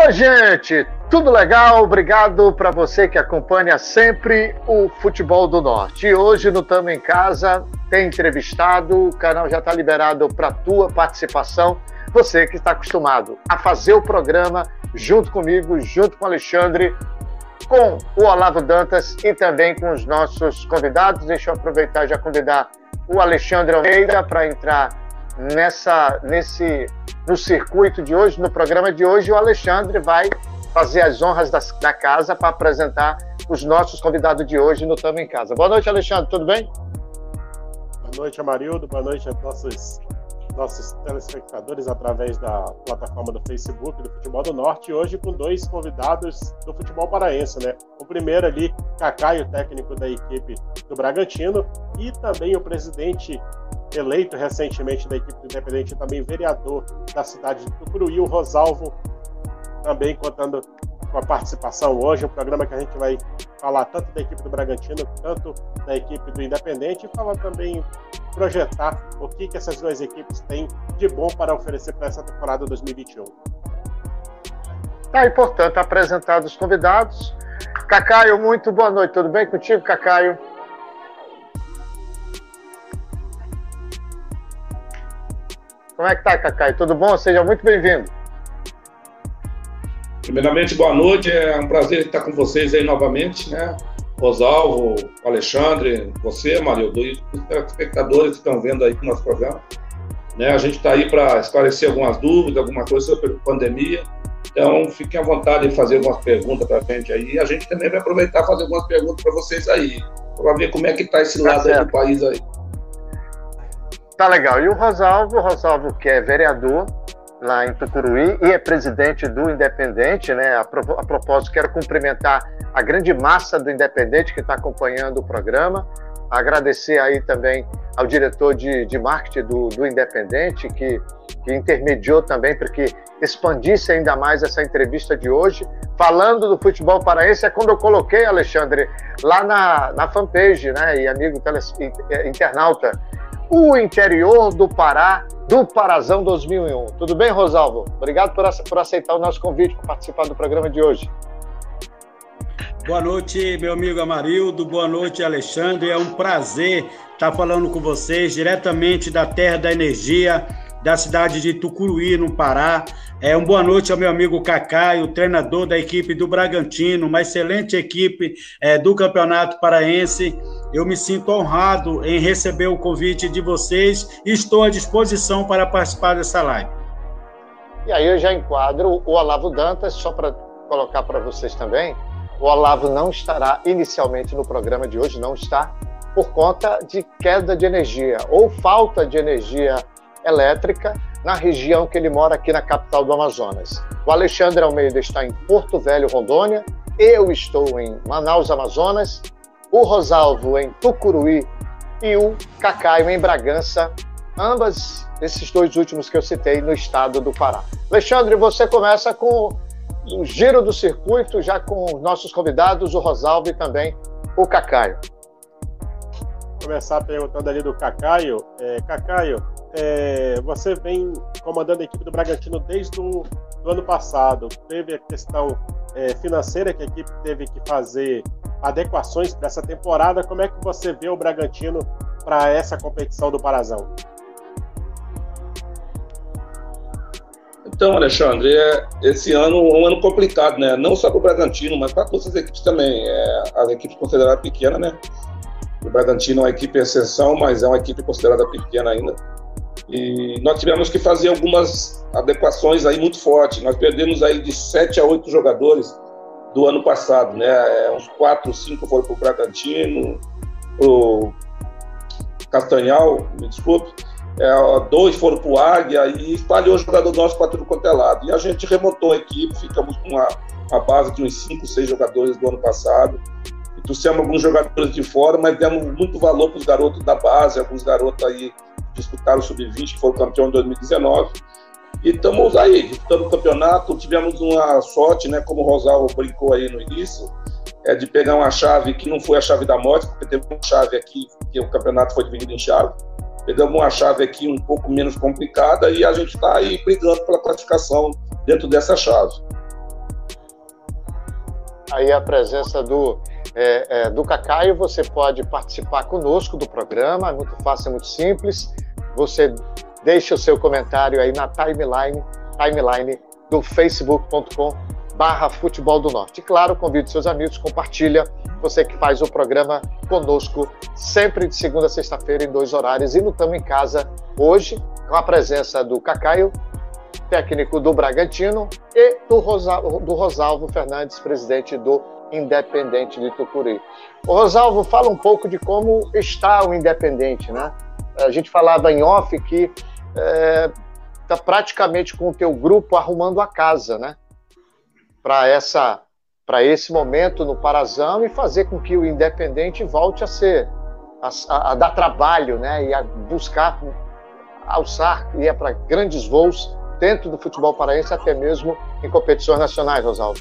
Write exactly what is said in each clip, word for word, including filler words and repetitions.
Oi, gente, tudo legal? Obrigado para você que acompanha sempre o Futebol do Norte. E hoje no Tamo em Casa tem entrevistado, o canal já está liberado para a tua participação. Você que está acostumado a fazer o programa junto comigo, junto com o Alexandre, com o Olavo Dantas e também com os nossos convidados. Deixa eu aproveitar e já convidar o Alexandre Almeida para entrar nessa, nesse, no circuito de hoje, no programa de hoje. O Alexandre vai fazer as honras da, da casa para apresentar os nossos convidados de hoje no Tamo em Casa. Boa noite, Alexandre, tudo bem? Boa noite, Amarildo. Boa noite a nossos, nossos telespectadores através da plataforma do Facebook do Futebol do Norte. E hoje com dois convidados do futebol paraense, né? O primeiro ali, Cacaio, técnico da equipe do Bragantino, e também o presidente eleito recentemente da equipe do Independente, também vereador da cidade de Tucuruí, o Rosalvo, também contando com a participação hoje, um programa que a gente vai falar tanto da equipe do Bragantino, tanto da equipe do Independente, e falar também, projetar o que, que essas duas equipes têm de bom para oferecer para essa temporada dois mil e vinte e um. Tá, e portanto, apresentados os convidados. Cacaio, muito boa noite, tudo bem contigo, Cacaio? Como é que tá, Cacaio? Tudo bom? Seja muito bem-vindo. Primeiramente, boa noite. É um prazer estar com vocês aí novamente, né? Rosalvo, Alexandre, você, Marildo, e os espectadores que estão vendo aí o nosso programa. Né? A gente está aí para esclarecer algumas dúvidas, alguma coisa sobre a pandemia. Então, fiquem à vontade de fazer algumas perguntas para a gente aí. E a gente também vai aproveitar e fazer algumas perguntas para vocês aí, para ver como é que está esse Tá lado certo. aí do país aí. Tá legal. E o Rosalvo, o Rosalvo que é vereador lá em Tucuruí e é presidente do Independente, né? A, pro, a propósito, quero cumprimentar a grande massa do Independente que está acompanhando o programa. Agradecer aí também ao diretor de, de marketing do, do Independente, que, que intermediou também para que expandisse ainda mais essa entrevista de hoje. Falando do futebol paraense, é quando eu coloquei, Alexandre, lá na, na fanpage, né? E amigo teles, internauta, o interior do Pará, do Parazão dois mil e um. Tudo bem, Rosalvo? Obrigado por, por aceitar o nosso convite para participar do programa de hoje. Boa noite, meu amigo Amarildo. Boa noite, Alexandre. É um prazer estar falando com vocês diretamente da Terra da Energia, da cidade de Tucuruí, no Pará. É uma boa noite ao meu amigo Cacaio, treinador da equipe do Bragantino, uma excelente equipe é, do Campeonato Paraense. Eu me sinto honrado em receber o convite de vocês e estou à disposição para participar dessa live. E aí eu já enquadro o Olavo Dantas, só para colocar para vocês também. O Olavo não estará inicialmente no programa de hoje, não está, por conta de queda de energia ou falta de energia elétrica na região que ele mora aqui na capital do Amazonas. O Alexandre Almeida está em Porto Velho, Rondônia, eu estou em Manaus, Amazonas, o Rosalvo em Tucuruí e o Cacaio em Bragança, ambas esses dois últimos que eu citei no estado do Pará. Alexandre, você começa com o giro do circuito, já com os nossos convidados, o Rosalvo e também o Cacaio. Vou começar perguntando ali do Cacaio. É, Cacaio, é, você vem comandando a equipe do Bragantino desde o do ano passado. Teve a questão é, financeira que a equipe teve que fazer adequações para essa temporada. Como é que você vê o Bragantino para essa competição do Parazão? Então, Alexandre, é, esse ano é um ano complicado, né? Não só para o Bragantino, mas para todas as equipes também. É, as equipes consideradas pequenas, né? O Bragantino é uma equipe exceção, mas é uma equipe considerada pequena ainda. E nós tivemos que fazer algumas adequações aí muito fortes. Nós perdemos aí de sete a oito jogadores do ano passado, né? É, uns quatro, cinco foram para o Bragantino, para o Castanhal, me desculpe. É, dois foram para o Águia e espalhou o jogador nosso para tudo quanto é lado. E a gente remontou a equipe, ficamos com uma, uma base de uns cinco, seis jogadores do ano passado. E trouxemos alguns jogadores de fora, mas demos muito valor para os garotos da base, alguns garotos aí disputaram o sub vinte, que foram campeão em dois mil e dezenove. E estamos aí, disputando o campeonato. Tivemos uma sorte, né, como o Rosalvo brincou aí no início, é, de pegar uma chave que não foi a chave da morte, porque teve uma chave aqui, que o campeonato foi dividido em chave. Pegamos uma chave aqui um pouco menos complicada e a gente está aí brigando pela classificação dentro dessa chave. aí a presença do, é, é, do Cacaio. Você pode participar conosco do programa, é muito fácil, é muito simples. Você deixa o seu comentário aí na timeline, timeline do facebook ponto com barra Futebol do Norte. E claro, convide seus amigos, compartilha, você que faz o programa conosco sempre de segunda a sexta-feira em dois horários. E no Tamo em Casa hoje, com a presença do Cacaio, técnico do Bragantino, e do, Rosa, do Rosalvo Fernandes, presidente do Independente de Tucuruí. O Rosalvo, fala um pouco de como está o Independente, né? A gente falava em off que está é, praticamente com o teu grupo arrumando a casa, né? Para essa, para esse momento no Parazão e fazer com que o Independente volte a ser, a, a, a dar trabalho, né? E a buscar alçar, e é para grandes voos dentro do futebol paraense, até mesmo em competições nacionais, Rosalvo.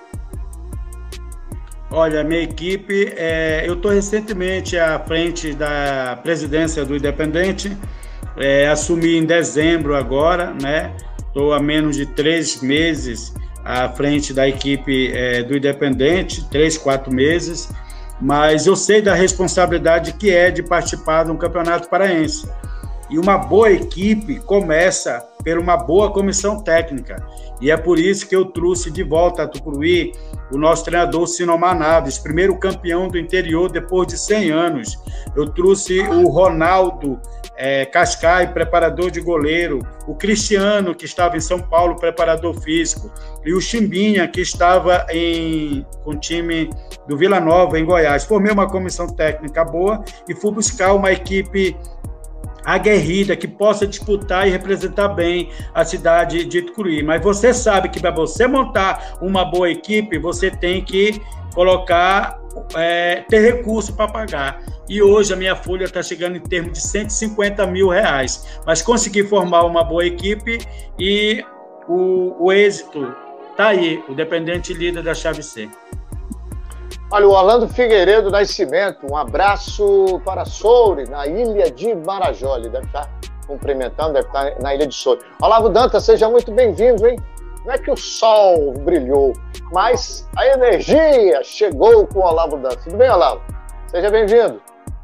Olha, minha equipe, é, eu estou recentemente à frente da presidência do Independente, é, assumi em dezembro agora, né? Estou há menos de três meses à frente da equipe é, do Independente, três, quatro meses, mas eu sei da responsabilidade que é de participar de um campeonato paraense. E uma boa equipe começa por uma boa comissão técnica. E é por isso que eu trouxe de volta a Tucuruí o nosso treinador Sinomar Naves, primeiro campeão do interior depois de cem anos. Eu trouxe o Ronaldo é, Cascai, preparador de goleiro, o Cristiano, que estava em São Paulo, preparador físico, e o Chimbinha, que estava em, com o time do Vila Nova, em Goiás. Formei uma comissão técnica boa e fui buscar uma equipe aguerrida, que possa disputar e representar bem a cidade de Tucuruí. Mas você sabe que para você montar uma boa equipe, você tem que colocar, é, ter recurso para pagar. E hoje a minha folha está chegando em termos de cento e cinquenta mil reais. Mas consegui formar uma boa equipe e o, o êxito está aí, o Independente líder da chave C. Olha, o Orlando Figueiredo Nascimento, um abraço para Soure, na ilha de Marajó. Ele deve estar cumprimentando, deve estar na ilha de Soure. Olavo Dantas, seja muito bem-vindo, hein? Não é que o sol brilhou, mas a energia chegou com o Olavo Dantas. Tudo bem, Olavo? Seja bem-vindo.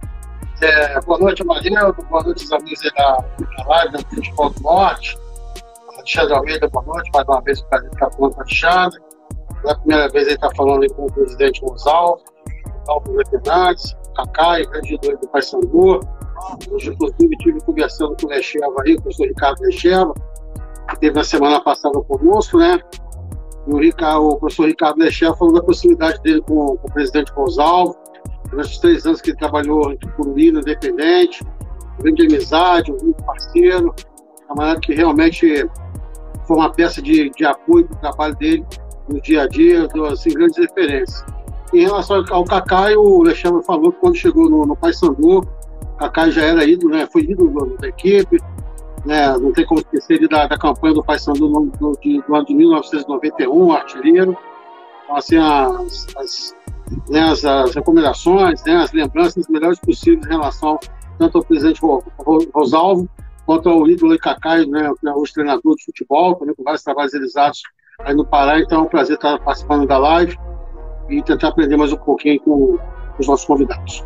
É, boa noite, Marinho. Boa noite, os amigos da, da live do Futebol do Norte. Alexandre Almeida, boa noite. Mais uma vez, para estar falando com o Alexandre. Pela primeira vez ele está falando aí com o presidente Rosalvo, Alvo Fernandes, Cacai, grande do Paysandu. Hoje, inclusive, estive conversando com o Lecheva aí, com o professor Ricardo Lecheva, que teve na semana passada conosco, né? E o, Ricardo, o professor Ricardo Lecheva falou da proximidade dele com, com o presidente Rosalvo, durante os três anos que ele trabalhou em Tucuruí, no Independente, um grande amizade, um grande parceiro, a maneira que realmente foi uma peça de, de apoio para o trabalho dele no dia a dia, assim, grandes referências. Em relação ao Cacai, o Alexandre falou que quando chegou no, no Paysandu, o Cacai já era ídolo, né? Foi ídolo da equipe, né? Não tem como esquecer da, da campanha do Paysandu no, no, do ano de mil novecentos e noventa e um, artilheiro. Então, assim, as, as, né, as, as recomendações, né, as lembranças melhores possíveis em relação tanto ao presidente Rosalvo quanto ao ídolo Cacai, né, hoje treinador de futebol, também com vários trabalhos realizados aí no Pará. Então é um prazer estar participando da live e tentar aprender mais um pouquinho com os nossos convidados.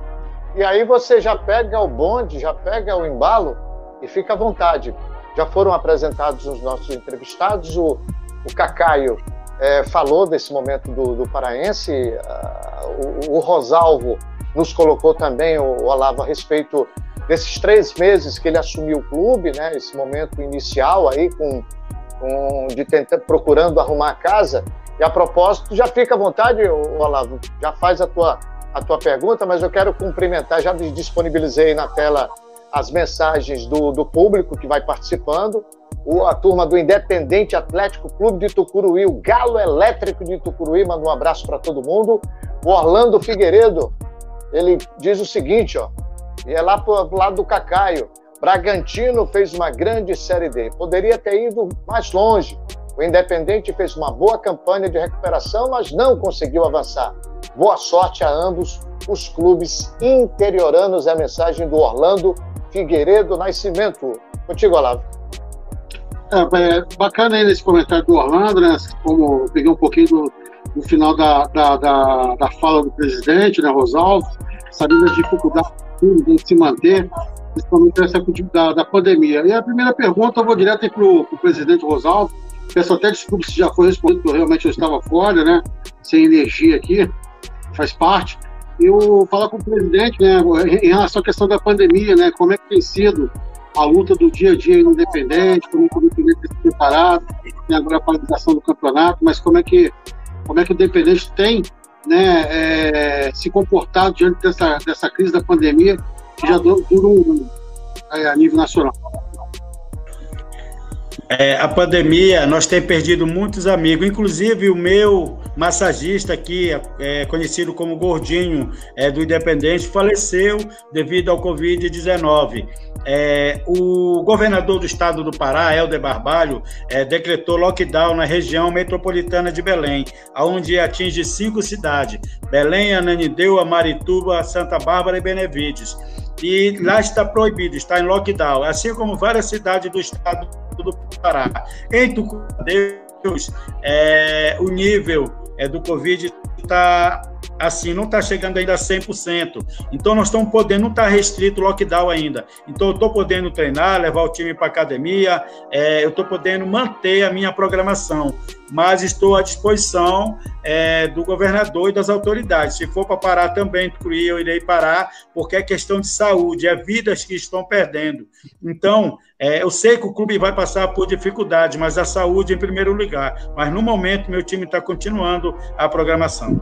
E aí você já pega o bonde, já pega o embalo e fica à vontade. Já foram apresentados os nossos entrevistados, o, o Cacaio é, falou desse momento do, do paraense, uh, o, o Rosalvo nos colocou também, o, o Olavo, a respeito desses três meses que ele assumiu o clube, né, esse momento inicial aí com Um, de tentar, procurando arrumar a casa. E a propósito, já fica à vontade, Olavo, já faz a tua, a tua pergunta, mas eu quero cumprimentar, já disponibilizei na tela as mensagens do, do público que vai participando, o, a turma do Independente Atlético Clube de Tucuruí, o Galo Elétrico de Tucuruí, manda um abraço para todo mundo. O Orlando Figueiredo, ele diz o seguinte, ó, e é lá pro, pro lado do Cacaio: Bragantino fez uma grande Série D, poderia ter ido mais longe. O Independente fez uma boa campanha de recuperação, mas não conseguiu avançar. Boa sorte a ambos os clubes interioranos. É a mensagem do Orlando Figueiredo Nascimento. Contigo, Olavo. É, é bacana aí nesse comentário do Orlando, né? Como eu peguei um pouquinho do, no final da, da, da, da fala do presidente, né, Rosalvo, sabendo a dificuldade de se manter, principalmente essa da, da pandemia. E a primeira pergunta eu vou direto para o presidente Rosalvo. Peço até desculpa se já foi respondido, porque realmente eu estava fora, né, sem energia aqui, faz parte. Eu falo com o presidente, né, em relação à questão da pandemia, né, como é que tem sido a luta do dia a dia no Independente, como é que o Independente tem se preparado, tem agora a paralisação do campeonato, mas como é que, como é que o Independente tem, né, é, se comportado diante dessa, dessa crise da pandemia, que já dura um, é, a nível nacional. É, a pandemia, nós temos perdido muitos amigos, inclusive o meu massagista aqui, é, conhecido como Gordinho, é, do Independente, faleceu devido ao covid dezenove. É, o governador do estado do Pará, Helder Barbalho, é, decretou lockdown na região metropolitana de Belém, onde atinge cinco cidades: Belém, Ananindeua, Marituba, Santa Bárbara e Benevides. E lá está proibido, está em lockdown, assim como várias cidades do estado do Pará. Em Tucumã, é, o nível é, do Covid está assim, não está chegando ainda a cem por cento. Então, nós estamos podendo, não está restrito o lockdown ainda. Então, eu estou podendo treinar, levar o time para a academia, é, eu estou podendo manter a minha programação, mas estou à disposição é, do governador e das autoridades. Se for para parar também, eu irei parar, porque é questão de saúde, é vidas que estão perdendo. Então, é, eu sei que o clube vai passar por dificuldade, mas a saúde em primeiro lugar. Mas, no momento, meu time está continuando a programação.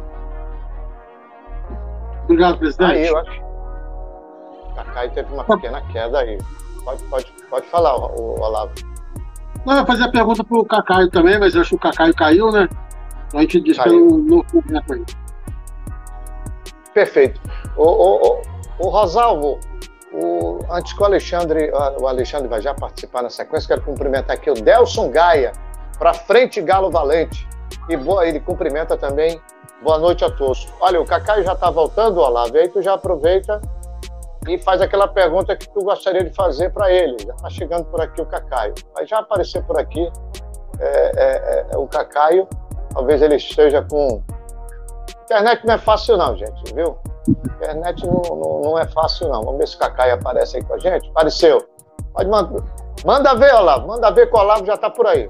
Obrigado, presidente. Aí, eu acho. O Cacai teve uma pequena queda aí. Pode, pode, pode falar, o, o Olavo. Não, eu ia fazer a pergunta para o Cacaio também, mas eu acho que o Cacaio caiu, né? A gente disse que eu não comento aí. Perfeito. O, o, o, o Rosalvo, o, antes que o Alexandre, o Alexandre vai já participar na sequência, quero cumprimentar aqui o Delson Gaia, para frente Galo Valente. E boa, ele cumprimenta também. Boa noite a todos. Olha, o Cacaio já está voltando, Olavo, e aí tu já aproveita e faz aquela pergunta que tu gostaria de fazer para ele. Já está chegando por aqui o Cacaio. Vai já aparecer por aqui é, é, é, o Cacaio. Talvez ele esteja com... Internet não é fácil não, gente, viu? Internet não, não, não é fácil não. Vamos ver se o Cacaio aparece aí com a gente. Apareceu. Pode mandar. Manda ver, Olavo. Manda ver que o Olavo já está por aí.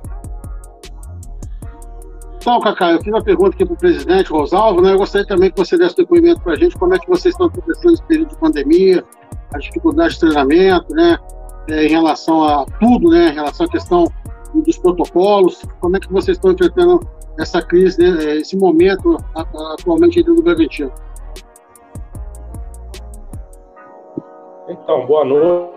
Então, Cacá, eu fiz uma pergunta aqui para o presidente Rosalvo, né? Eu gostaria também que você desse depoimento para a gente, como é que vocês estão atravessando esse período de pandemia, as dificuldades de treinamento, né? É, em relação a tudo, né? Em relação à questão dos protocolos, como é que vocês estão enfrentando essa crise, né? Esse momento atualmente dentro do Bragantino? Então, boa noite.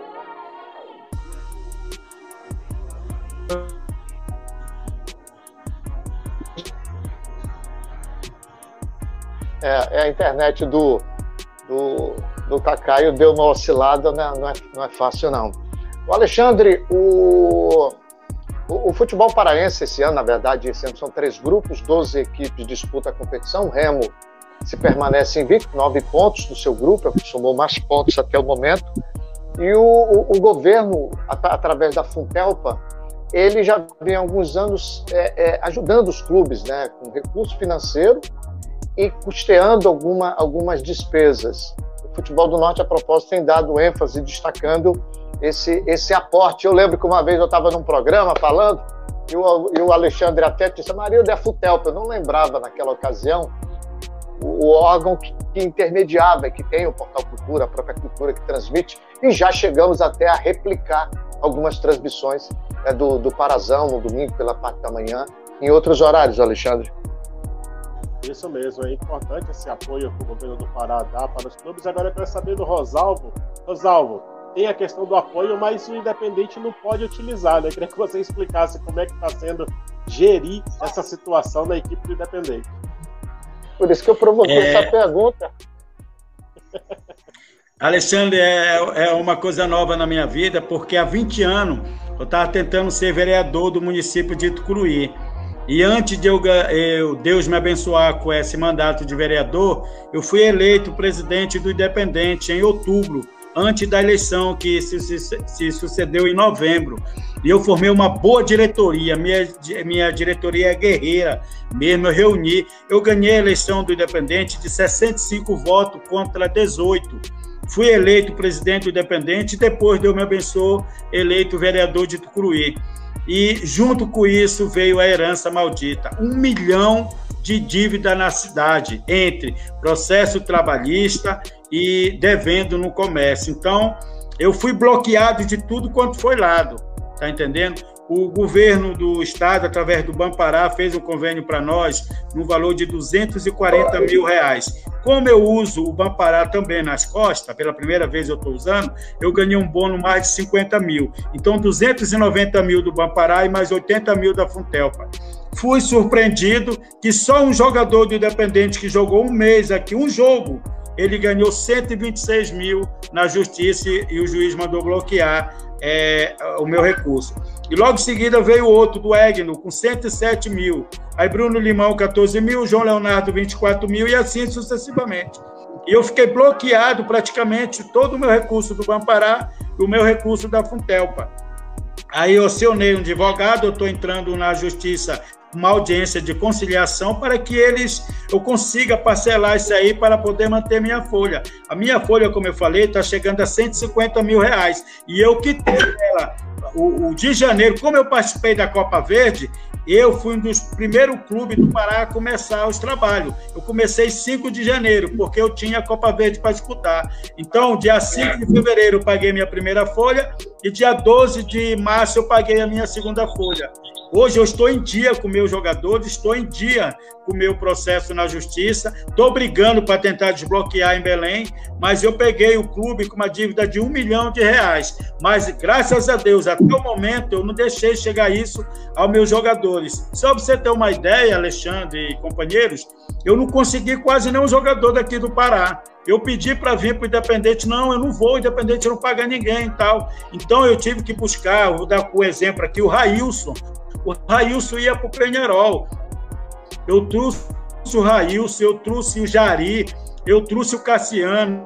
É, é a internet do, do, do Cacaio deu uma oscilada, né? não, é, não é fácil não. O Alexandre, o, o, o futebol paraense esse ano, na verdade, esse ano são três grupos, doze equipes disputam a competição. O Remo se permanece invicto, nove pontos no seu grupo, é o que somou mais pontos até o momento. E o, o, o governo, at através da Funtelpa, ele já vem há alguns anos é, é, ajudando os clubes, né, com recurso financeiro e custeando alguma, algumas despesas. O Futebol do Norte, a propósito, tem dado ênfase, destacando esse, esse aporte. Eu lembro que uma vez eu estava num programa falando, e o, e o Alexandre até disse, Marildo é a Futelpa, eu não lembrava naquela ocasião, o, o órgão que, que intermediava, que tem o Portal Cultura, a própria Cultura que transmite, e já chegamos até a replicar algumas transmissões é, do, do Parazão, no domingo, pela parte da manhã, em outros horários, Alexandre. Isso mesmo, é importante esse apoio que o governo do Pará dá para os clubes. Agora eu quero saber do Rosalvo. Rosalvo, tem a questão do apoio, mas o Independente não pode utilizar, né? Eu queria que você explicasse como é que está sendo gerir essa situação na equipe do Independente. Por isso que eu provoquei é... essa pergunta. Alexandre, é, é uma coisa nova na minha vida, porque há vinte anos eu estava tentando ser vereador do município de Tucuruí. E antes de eu, eu, Deus me abençoar com esse mandato de vereador, eu fui eleito presidente do Independente em outubro antes da eleição que se, se, se sucedeu em novembro. E eu formei uma boa diretoria, minha, minha diretoria é guerreira mesmo, eu reuni, eu ganhei a eleição do Independente de sessenta e cinco votos contra dezoito. Fui eleito presidente do Independente e depois, Deus me abençoou, eleito vereador de Tucuruí. E junto com isso veio a herança maldita, um milhão de dívida na cidade, entre processo trabalhista e devendo no comércio. Então, eu fui bloqueado de tudo quanto foi lado, tá entendendo? O governo do estado, através do Bampará, fez um convênio para nós no valor de duzentos e quarenta mil reais. Como eu uso o Bampará também nas costas, pela primeira vez eu estou usando, eu ganhei um bônus mais de cinquenta mil. Então, duzentos e noventa mil do Bampará e mais oitenta mil da Funtelpa. Fui surpreendido que só um jogador do Independente que jogou um mês aqui, um jogo, ele ganhou cento e vinte e seis mil na justiça e o juiz mandou bloquear é, o meu recurso. E logo em seguida veio outro, do Egno, com cento e sete mil. Aí Bruno Limão, quatorze mil, João Leonardo, vinte e quatro mil, e assim sucessivamente. E eu fiquei bloqueado praticamente todo o meu recurso do Bampará e o meu recurso da Funtelpa. Aí eu acionei um advogado, eu estou entrando na justiça, uma audiência de conciliação para que eles, eu consiga parcelar isso aí para poder manter minha folha. A minha folha, como eu falei, está chegando a cento e cinquenta mil reais. E eu quitei ela, o, o de janeiro, como eu participei da Copa Verde, eu fui um dos primeiros clubes do Pará a começar os trabalhos. Eu comecei cinco de janeiro, porque eu tinha a Copa Verde para disputar. Então, dia cinco de fevereiro eu paguei minha primeira folha e dia doze de março eu paguei a minha segunda folha. Hoje eu estou em dia com meus jogadores, estou em dia com o meu processo na justiça, estou brigando para tentar desbloquear em Belém, mas eu peguei o clube com uma dívida de um milhão de reais. Mas, graças a Deus, até o momento, eu não deixei chegar isso aos meus jogadores. Só para você ter uma ideia, Alexandre e companheiros, eu não consegui quase nenhum jogador daqui do Pará. Eu pedi para vir para o Independente, não, eu não vou, o Independente não paga ninguém e tal. Então, eu tive que buscar, vou dar o exemplo aqui, o Railson. O Railson ia para o Penharol. Eu trouxe o Railson, eu trouxe o Jari, eu trouxe o Cassiano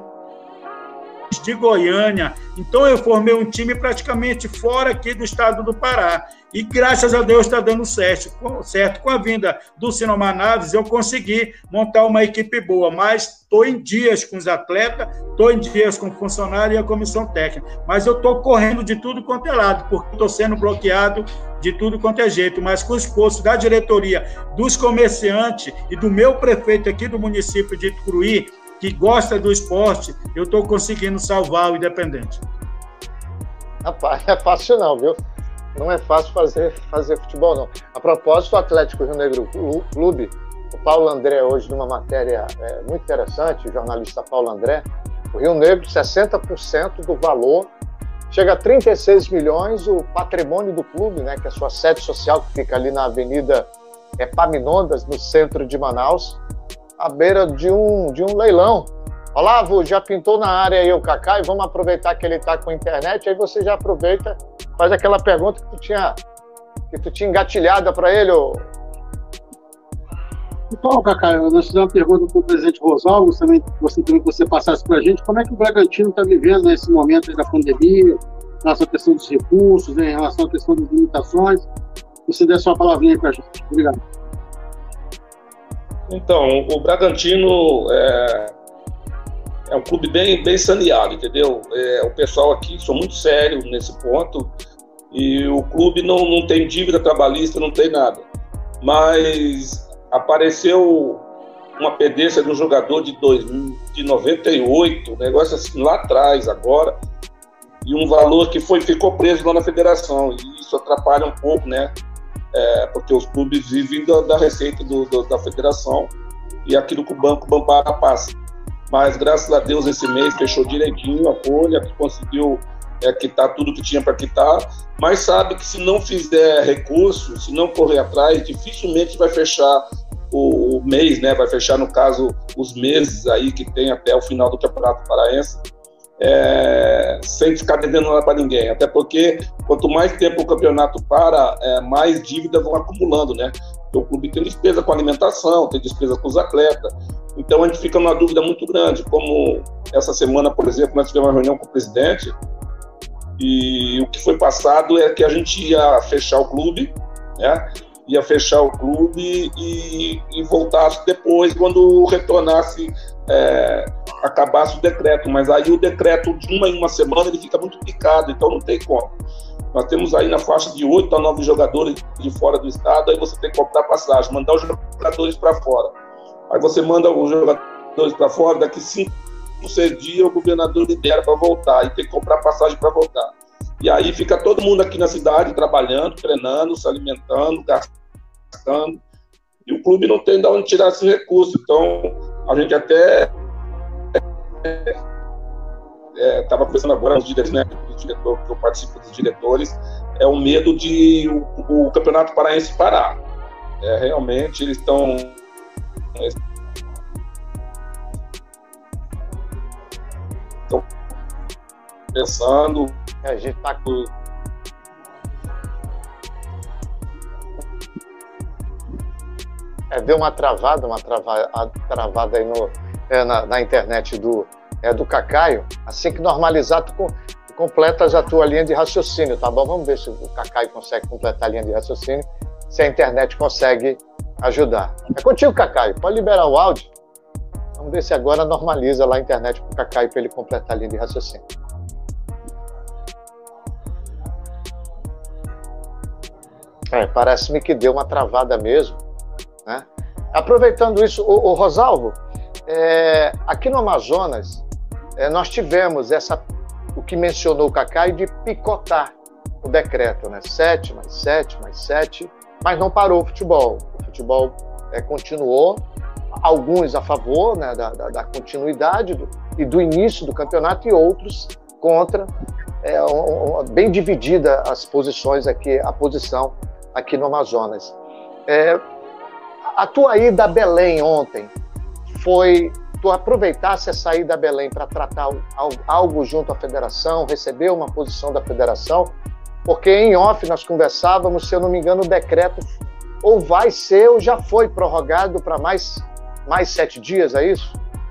de Goiânia. Então eu formei um time praticamente fora aqui do estado do Pará. E graças a Deus está dando certo. certo. Com a vinda do Sinomar Naves, eu consegui montar uma equipe boa, mas estou em dias com os atletas, estou em dias com o funcionário e a comissão técnica. Mas eu estou correndo de tudo quanto é lado, porque estou sendo bloqueado de tudo quanto é jeito. Mas com o esforço da diretoria, dos comerciantes e do meu prefeito aqui do município de Tucuruí, que gosta do esporte, eu estou conseguindo salvar o Independente. Rapaz, não é fácil não, viu? Não é fácil fazer, fazer futebol, não. A propósito, o Atlético Rio Negro Clube, o Paulo André, hoje, numa matéria é, muito interessante, o jornalista Paulo André, o Rio Negro, sessenta por cento do valor, chega a trinta e seis milhões, o patrimônio do clube, né, que é a sua sede social, que fica ali na Avenida Epaminondas, no centro de Manaus, à beira de um, de um leilão. Olavo, já pintou na área aí o Kaká, e vamos aproveitar que ele está com a internet, aí você já aproveita, faz aquela pergunta que tu tinha, que tu tinha engatilhada para ele. Ô... Então, Kaká, nós fizemos uma pergunta para o presidente Rosalvo, também, você também que você passasse para a gente, como é que o Bragantino está vivendo nesse momento aí da pandemia, em relação à questão dos recursos, né, em relação à questão das limitações. Você dê só uma palavrinha aí para a gente. Obrigado. Então, o Bragantino é, é um clube bem, bem saneado, entendeu? É, o pessoal aqui são muito sérios nesse ponto e o clube não, não tem dívida trabalhista, não tem nada. Mas apareceu uma pendência de um jogador de, dois, de noventa e oito, um negócio assim lá atrás agora, e um valor que foi, ficou preso lá na federação, e isso atrapalha um pouco, né? É, porque os clubes vivem da, da receita do, do, da federação e aquilo que o Banco Bampará passa. Mas, graças a Deus, esse mês fechou direitinho a folha, conseguiu é, quitar tudo que tinha para quitar, mas sabe que se não fizer recurso, se não correr atrás, dificilmente vai fechar o, o mês, né? Vai fechar, no caso, os meses aí que tem até o final do Campeonato Paraense, É, sem ficar devendo nada para ninguém, até porque quanto mais tempo o campeonato para, é, mais dívidas vão acumulando, né? Porque o clube tem despesa com alimentação, tem despesa com os atletas, Então a gente fica numa dúvida muito grande, como essa semana, por exemplo, nós tivemos uma reunião com o presidente e o que foi passado é que a gente ia fechar o clube, né? Ia fechar o clube e, e voltasse depois, quando retornasse, é, acabasse o decreto. Mas aí o decreto, de uma em uma semana, ele fica muito picado, então não tem como. Nós temos aí na faixa de oito a nove jogadores de fora do estado, aí você tem que comprar passagem, mandar os jogadores para fora. Aí você manda os jogadores para fora, daqui cinco, seis dias o governador libera para voltar, e tem que comprar passagem para voltar. E aí fica todo mundo aqui na cidade trabalhando, treinando, se alimentando, gastando, e o clube não tem de onde tirar esse recurso. Então, a gente até estava é, conversando agora com os diretores, né, os diretores, que eu participo dos diretores, é o medo de o, o Campeonato Paraense parar. É, realmente, eles estão... estão pensando... É, a gente está com... É, deu uma travada, uma travada, travada aí no, é, na, na internet do, é, do Cacaio. Assim que normalizar, tu, tu completas a tua linha de raciocínio, tá bom? Vamos ver se o Cacaio consegue completar a linha de raciocínio, se a internet consegue ajudar. É contigo, Cacaio. Pode liberar o áudio. Vamos ver se agora normaliza lá a internet com o Cacaio para ele completar a linha de raciocínio. É, parece-me que deu uma travada mesmo, né? Aproveitando isso, o, o Rosalvo, é, aqui no Amazonas, é, nós tivemos essa, o que mencionou o Cacaio, de picotar o decreto, né? Sete, mais sete, mais sete, mas não parou o futebol. O futebol é, continuou, alguns a favor, né, da, da, da continuidade do, e do início do campeonato, e outros contra. É, um, um, bem dividida as posições aqui, a posição aqui no Amazonas. É, a tua ida a Belém ontem foi... Tu aproveitasse essa ida a Belém para tratar algo junto à federação, receber uma posição da federação, porque em off nós conversávamos, se eu não me engano, o decreto ou vai ser ou já foi prorrogado para mais, mais sete dias, é isso?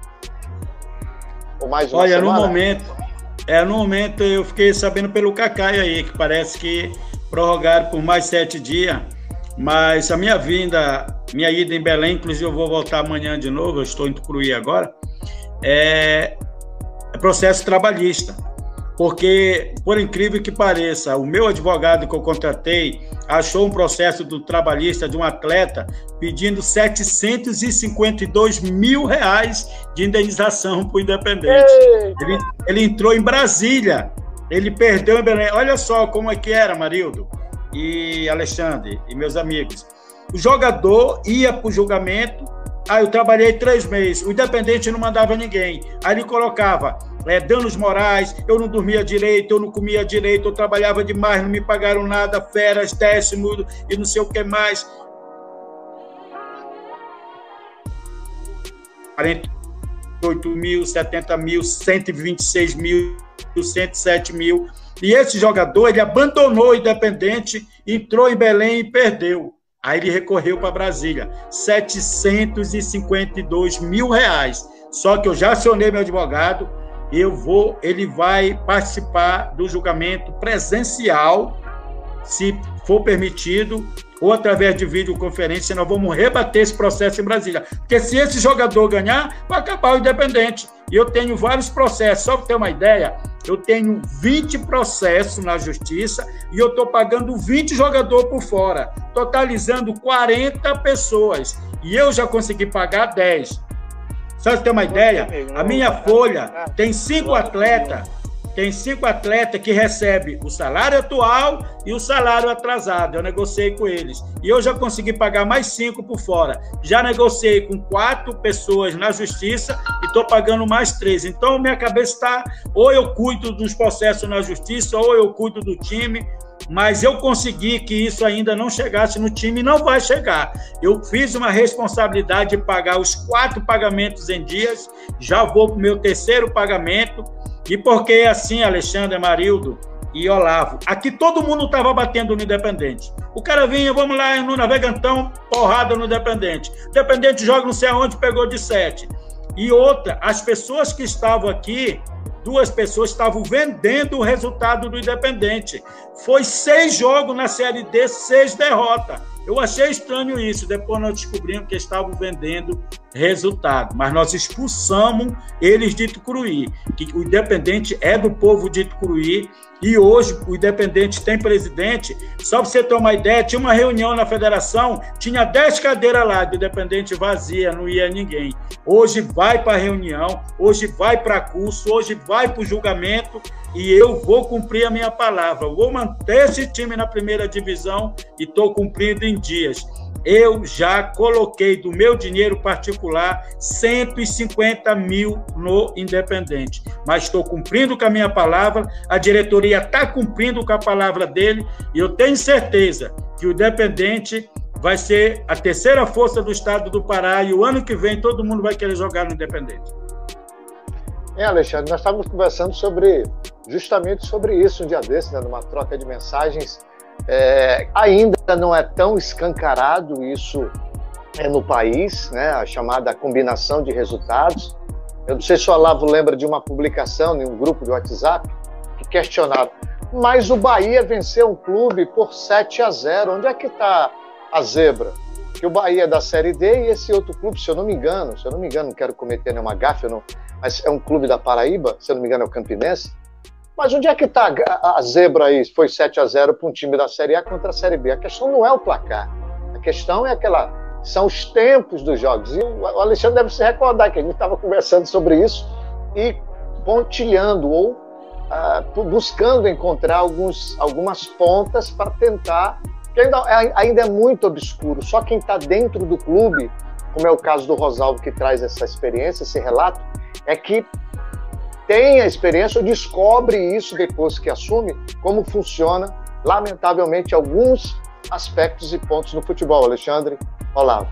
Ou mais uma Olha, semana? no momento, é, no momento eu fiquei sabendo pelo Cacaio aí, que parece que prorrogaram por mais sete dias, mas a minha vinda, minha ida em Belém, inclusive eu vou voltar amanhã de novo, eu estou em Tucuruí agora, é, é processo trabalhista, porque, por incrível que pareça, o meu advogado que eu contratei achou um processo do trabalhista de um atleta pedindo setecentos e cinquenta e dois mil reais de indenização para o Independente. Ele, ele entrou em Brasília, ele perdeu em Belém. Olha só como é que era, Marildo e Alexandre e meus amigos. O jogador ia para o julgamento, aí eu trabalhei três meses, o Independente não mandava ninguém, aí ele colocava é, danos morais, eu não dormia direito, eu não comia direito, eu trabalhava demais, não me pagaram nada, férias, décimo e não sei o que mais. quarenta e oito mil, setenta mil, cento e vinte e seis mil, cento e sete mil. E esse jogador, ele abandonou o Independente, entrou em Belém e perdeu. Aí ele recorreu para Brasília, setecentos e cinquenta e dois mil reais. Só que eu já acionei meu advogado, eu vou, ele vai participar do julgamento presencial, se for permitido, ou através de videoconferência, nós vamos rebater esse processo em Brasília. Porque se esse jogador ganhar, vai acabar o Independente. E eu tenho vários processos, só para ter uma ideia, eu tenho vinte processos na justiça e eu estou pagando vinte jogadores por fora, totalizando quarenta pessoas. E eu já consegui pagar dez. Só para ter uma ideia, a minha folha tem cinco atletas, tem cinco atletas que recebem o salário atual e o salário atrasado. Eu negociei com eles. E eu já consegui pagar mais cinco por fora. Já negociei com quatro pessoas na justiça e estou pagando mais três. Então, minha cabeça está... Ou eu cuido dos processos na justiça, ou eu cuido do time. Mas eu consegui que isso ainda não chegasse no time e não vai chegar. Eu fiz uma responsabilidade de pagar os quatro pagamentos em dias. Já vou para o meu terceiro pagamento. E porque é assim, Alexandre, Marildo e Olavo, aqui todo mundo estava batendo no Independente. O cara vinha, vamos lá no Navegantão, porrada no Independente. Independente joga não sei aonde, pegou de sete. E outra, as pessoas que estavam aqui, duas pessoas estavam vendendo o resultado do Independente. Foi seis jogos na Série D, seis derrotas. Eu achei estranho isso, depois nós descobrimos que estavam vendendo resultado, mas nós expulsamos eles de Tucuruí, que o Independente é do povo de Tucuruí, e hoje o Independente tem presidente. Só para você ter uma ideia, tinha uma reunião na federação, tinha dez cadeiras lá do Independente vazia, não ia ninguém. Hoje vai para a reunião, hoje vai para curso, hoje vai para o julgamento, e eu vou cumprir a minha palavra. Vou manter esse time na primeira divisão e estou cumprindo em dias. Eu já coloquei do meu dinheiro particular cento e cinquenta mil no Independente, mas estou cumprindo com a minha palavra, a diretoria está cumprindo com a palavra dele, e eu tenho certeza que o Independente vai ser a terceira força do estado do Pará, e o ano que vem todo mundo vai querer jogar no Independente. É, Alexandre, nós estávamos conversando sobre, justamente sobre isso um dia desses, né, numa troca de mensagens. É, ainda não é tão escancarado isso é, no país, né, a chamada combinação de resultados. Eu não sei se o Olavo lembra de uma publicação em um grupo de WhatsApp que questionava, mas o Bahia venceu um clube por sete a zero, onde é que está a zebra? Que o Bahia é da Série D e esse outro clube, se eu não me engano, se eu não me engano, não quero cometer nenhuma gafe, não, mas é um clube da Paraíba, se eu não me engano é o Campinense. Mas onde é que está a zebra aí? Foi sete a zero para um time da Série A contra a Série B. A questão não é o placar. A questão é aquela... São os tempos dos jogos. E o Alexandre deve se recordar que a gente estava conversando sobre isso e pontilhando ou uh, buscando encontrar alguns, algumas pontas para tentar... Que ainda, ainda é muito obscuro. Só quem está dentro do clube, como é o caso do Rosalvo, que traz essa experiência, esse relato, é que tem a experiência ou descobre isso depois que assume, como funciona, lamentavelmente, alguns aspectos e pontos no futebol. Alexandre, Olavo.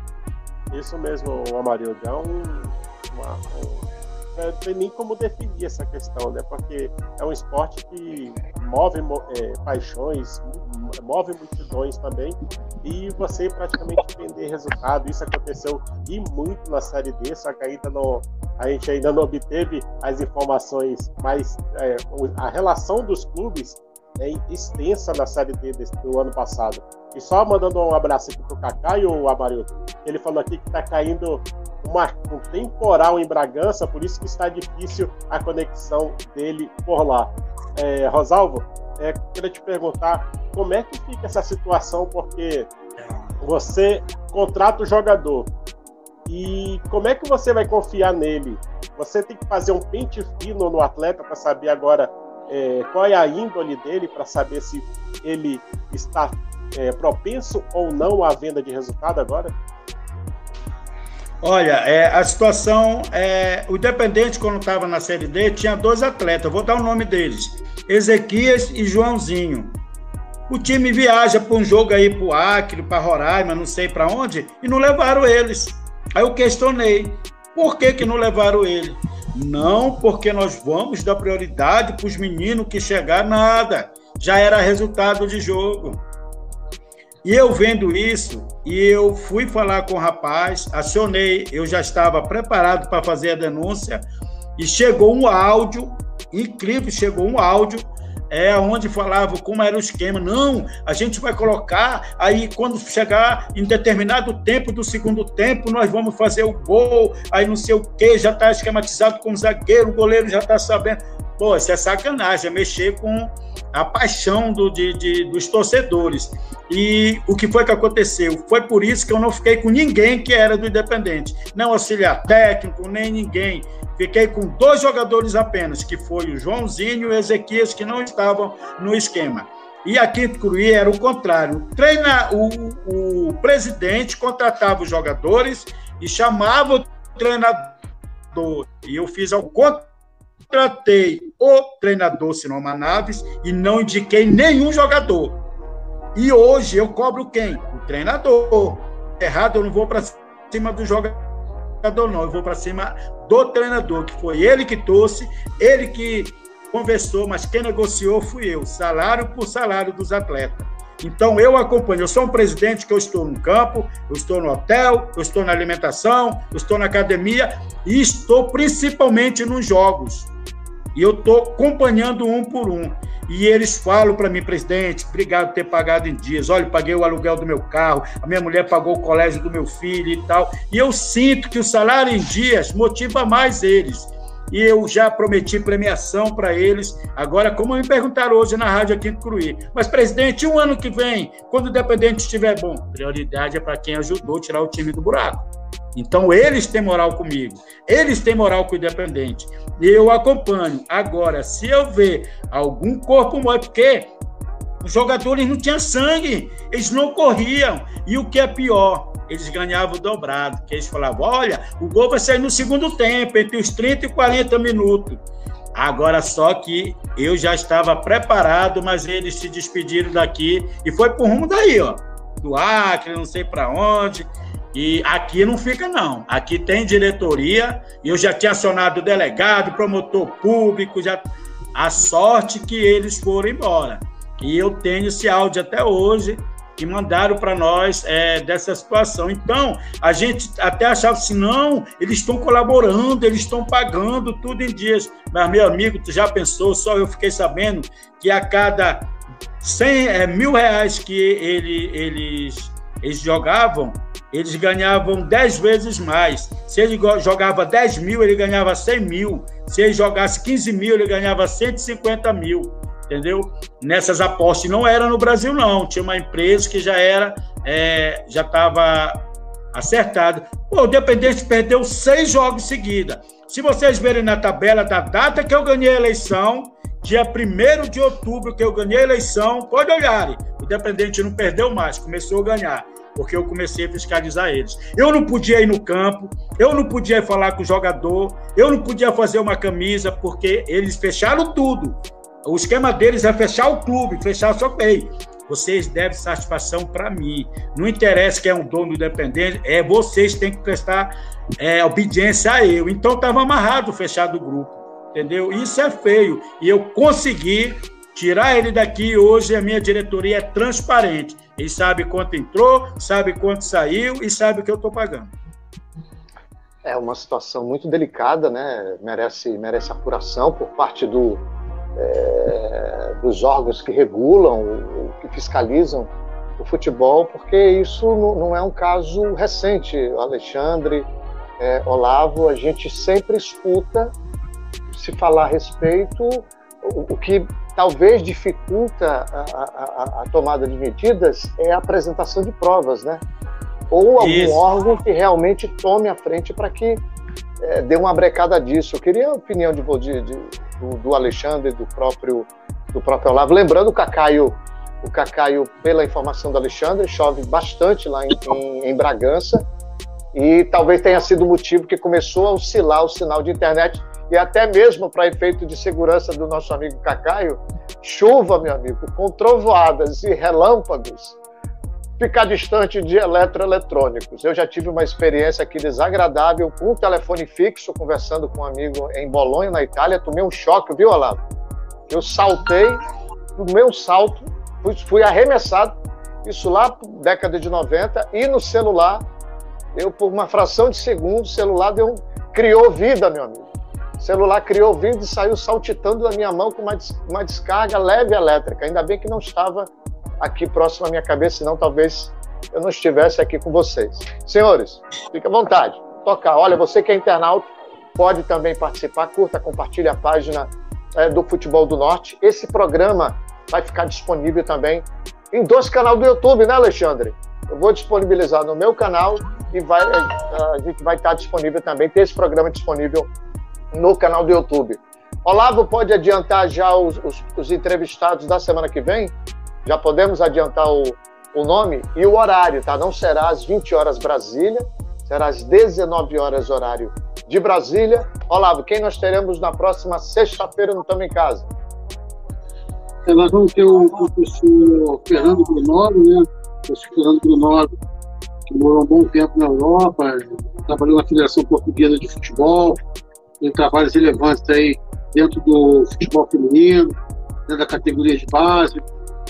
Isso mesmo, Amarildo. É um, uma, um, não tem nem como definir essa questão, né? Porque é um esporte que move é, paixões, move multidões também, e você praticamente vender resultado. Isso aconteceu e muito na Série D, só que ainda não, a gente ainda não obteve as informações, mas é, a relação dos clubes é extensa na Série D desse, do ano passado. E só mandando um abraço aqui pro Cacá e o Amarildo, ele falou aqui que está caindo uma, um temporal em Bragança, por isso que está difícil a conexão dele por lá. É, Rosalvo, é, queria te perguntar como é que fica essa situação, porque você contrata o jogador e como é que você vai confiar nele? Você tem que fazer um pente fino no atleta para saber agora é, qual é a índole dele, para saber se ele está é, propenso ou não à venda de resultado agora? Olha, é, a situação, é, o Independente, quando estava na Série D, tinha dois atletas, vou dar o nome deles, Ezequias e Joãozinho. O time viaja para um jogo aí para o Acre, para Roraima, não sei para onde, e não levaram eles. Aí eu questionei, por que que não levaram ele? Não, porque nós vamos dar prioridade para os meninos que chegaram, nada. Já era resultado de jogo. E eu vendo isso, e eu fui falar com o rapaz, acionei, eu já estava preparado para fazer a denúncia, e chegou um áudio, incrível, chegou um áudio, é, onde falava como era o esquema. Não, a gente vai colocar, aí quando chegar em determinado tempo do segundo tempo, nós vamos fazer o gol, aí não sei o quê, já está esquematizado com o zagueiro, o goleiro já está sabendo. Pô, isso é sacanagem, é mexer com a paixão do, de, de, dos torcedores. E o que foi que aconteceu? Foi por isso que eu não fiquei com ninguém que era do Independente. Não auxiliar técnico, nem ninguém. Fiquei com dois jogadores apenas, que foi o Joãozinho e o Ezequias, que não estavam no esquema. E aqui em Tucuruí era o contrário. O, treina, o, o presidente contratava os jogadores e chamava o treinador. E eu fiz ao contrário. Tratei o treinador Sinoma Naves e não indiquei nenhum jogador. E hoje eu cobro quem? O treinador. Errado, eu não vou para cima do jogador, não. Eu vou para cima do treinador, que foi ele que trouxe, ele que conversou, mas quem negociou fui eu. Salário por salário dos atletas. Então, eu acompanho. Eu sou um presidente que eu estou no campo, eu estou no hotel, eu estou na alimentação, eu estou na academia e estou principalmente nos jogos. E eu estou acompanhando um por um. E eles falam para mim, presidente, obrigado por ter pagado em dias. Olha, paguei o aluguel do meu carro, a minha mulher pagou o colégio do meu filho e tal. E eu sinto que o salário em dias motiva mais eles. E eu já prometi premiação para eles. Agora, como me perguntaram hoje na rádio aqui em Tucuruí, mas, presidente, um ano que vem, quando o Independente estiver bom, prioridade é para quem ajudou a tirar o time do buraco. Então, eles têm moral comigo, eles têm moral com o Independente. E eu acompanho. Agora, se eu ver algum corpo mole, porque os jogadores não tinham sangue, eles não corriam. E o que é pior, eles ganhavam dobrado, que eles falavam, olha, o gol vai sair no segundo tempo, entre os trinta e quarenta minutos. Agora, só que eu já estava preparado, mas eles se despediram daqui e foi pro rumo daí, ó, do Acre, não sei para onde. E aqui não fica, não. Aqui tem diretoria, e eu já tinha acionado o delegado, promotor público, já... a sorte que eles foram embora. E eu tenho esse áudio até hoje, que mandaram para nós é, dessa situação. Então, a gente até achava assim, não, eles estão colaborando, eles estão pagando tudo em dias. Mas, meu amigo, tu já pensou, só eu fiquei sabendo que a cada cem, é, mil reais que ele, eles, eles jogavam, eles ganhavam dez vezes mais. Se ele jogava dez mil, ele ganhava cem mil. Se ele jogasse quinze mil, ele ganhava cento e cinquenta mil. Entendeu? Nessas apostas. Não era no Brasil, não. Tinha uma empresa que já era, é, já estava acertada. Pô, o Independente perdeu seis jogos seguidos. Se vocês verem na tabela da data que eu ganhei a eleição, dia primeiro de outubro que eu ganhei a eleição, pode olharem. O Independente não perdeu mais, começou a ganhar, porque eu comecei a fiscalizar eles. Eu não podia ir no campo, eu não podia ir falar com o jogador, eu não podia fazer uma camisa, porque eles fecharam tudo. O esquema deles é fechar o clube, fechar só que vocês devem satisfação para mim. Não interessa quem é um dono independente, é vocês têm que prestar é, obediência a eu. Então estava amarrado, fechado o grupo, entendeu? Isso é feio. E eu consegui tirar ele daqui. Hoje a minha diretoria é transparente. Ele sabe quanto entrou, sabe quanto saiu e sabe o que eu estou pagando. É uma situação muito delicada, né? Merece, merece apuração por parte do É, dos órgãos que regulam, que fiscalizam o futebol, porque isso não é um caso recente. Alexandre, é, Olavo, a gente sempre escuta se falar a respeito, o, o que talvez dificulta a, a, a tomada de medidas é a apresentação de provas, né? Ou algum isso. órgão que realmente tome a frente para que é, dê uma brecada disso. Eu queria a opinião de, de, de Do, do Alexandre, do próprio, do próprio Olavo. Lembrando, o Cacaio, o Cacaio, pela informação do Alexandre, chove bastante lá em, em, em Bragança, e talvez tenha sido o motivo que começou a oscilar o sinal de internet, e até mesmo para efeito de segurança do nosso amigo Cacaio, chuva, meu amigo, com trovoadas e relâmpagos, ficar distante de eletroeletrônicos. Eu já tive uma experiência aqui desagradável com um telefone fixo, conversando com um amigo em Bolonha, na Itália. Tomei um choque, viu, Olavo? Eu saltei, no meu salto, fui, fui arremessado, isso lá na década de noventa, e no celular, eu, por uma fração de segundo, o celular deu, criou vida, meu amigo. O celular criou vida e saiu saltitando da minha mão com uma, uma descarga leve elétrica. Ainda bem que não estava aqui próximo à minha cabeça, senão talvez eu não estivesse aqui com vocês. Senhores, fique à vontade, tocar. Olha, você que é internauta, pode também participar, curta, compartilhe a página é, do Futebol do Norte. Esse programa vai ficar disponível também em dois canais do YouTube, né, Alexandre? Eu vou disponibilizar no meu canal e vai, a gente vai estar disponível também, ter esse programa disponível no canal do YouTube. Olavo, pode adiantar já os, os, os entrevistados da semana que vem? Já podemos adiantar o, o nome e o horário, tá? Não será às vinte horas Brasília, será às dezenove horas horário de Brasília. Olavo, quem nós teremos na próxima sexta-feira no Tamo em Casa? Nós vamos ter o professor Fernando Brunoro, né? O professor Fernando Brunoro, que morou um bom tempo na Europa, trabalhou na Federação Portuguesa de Futebol, tem trabalhos relevantes aí dentro do futebol feminino, dentro da categoria de base.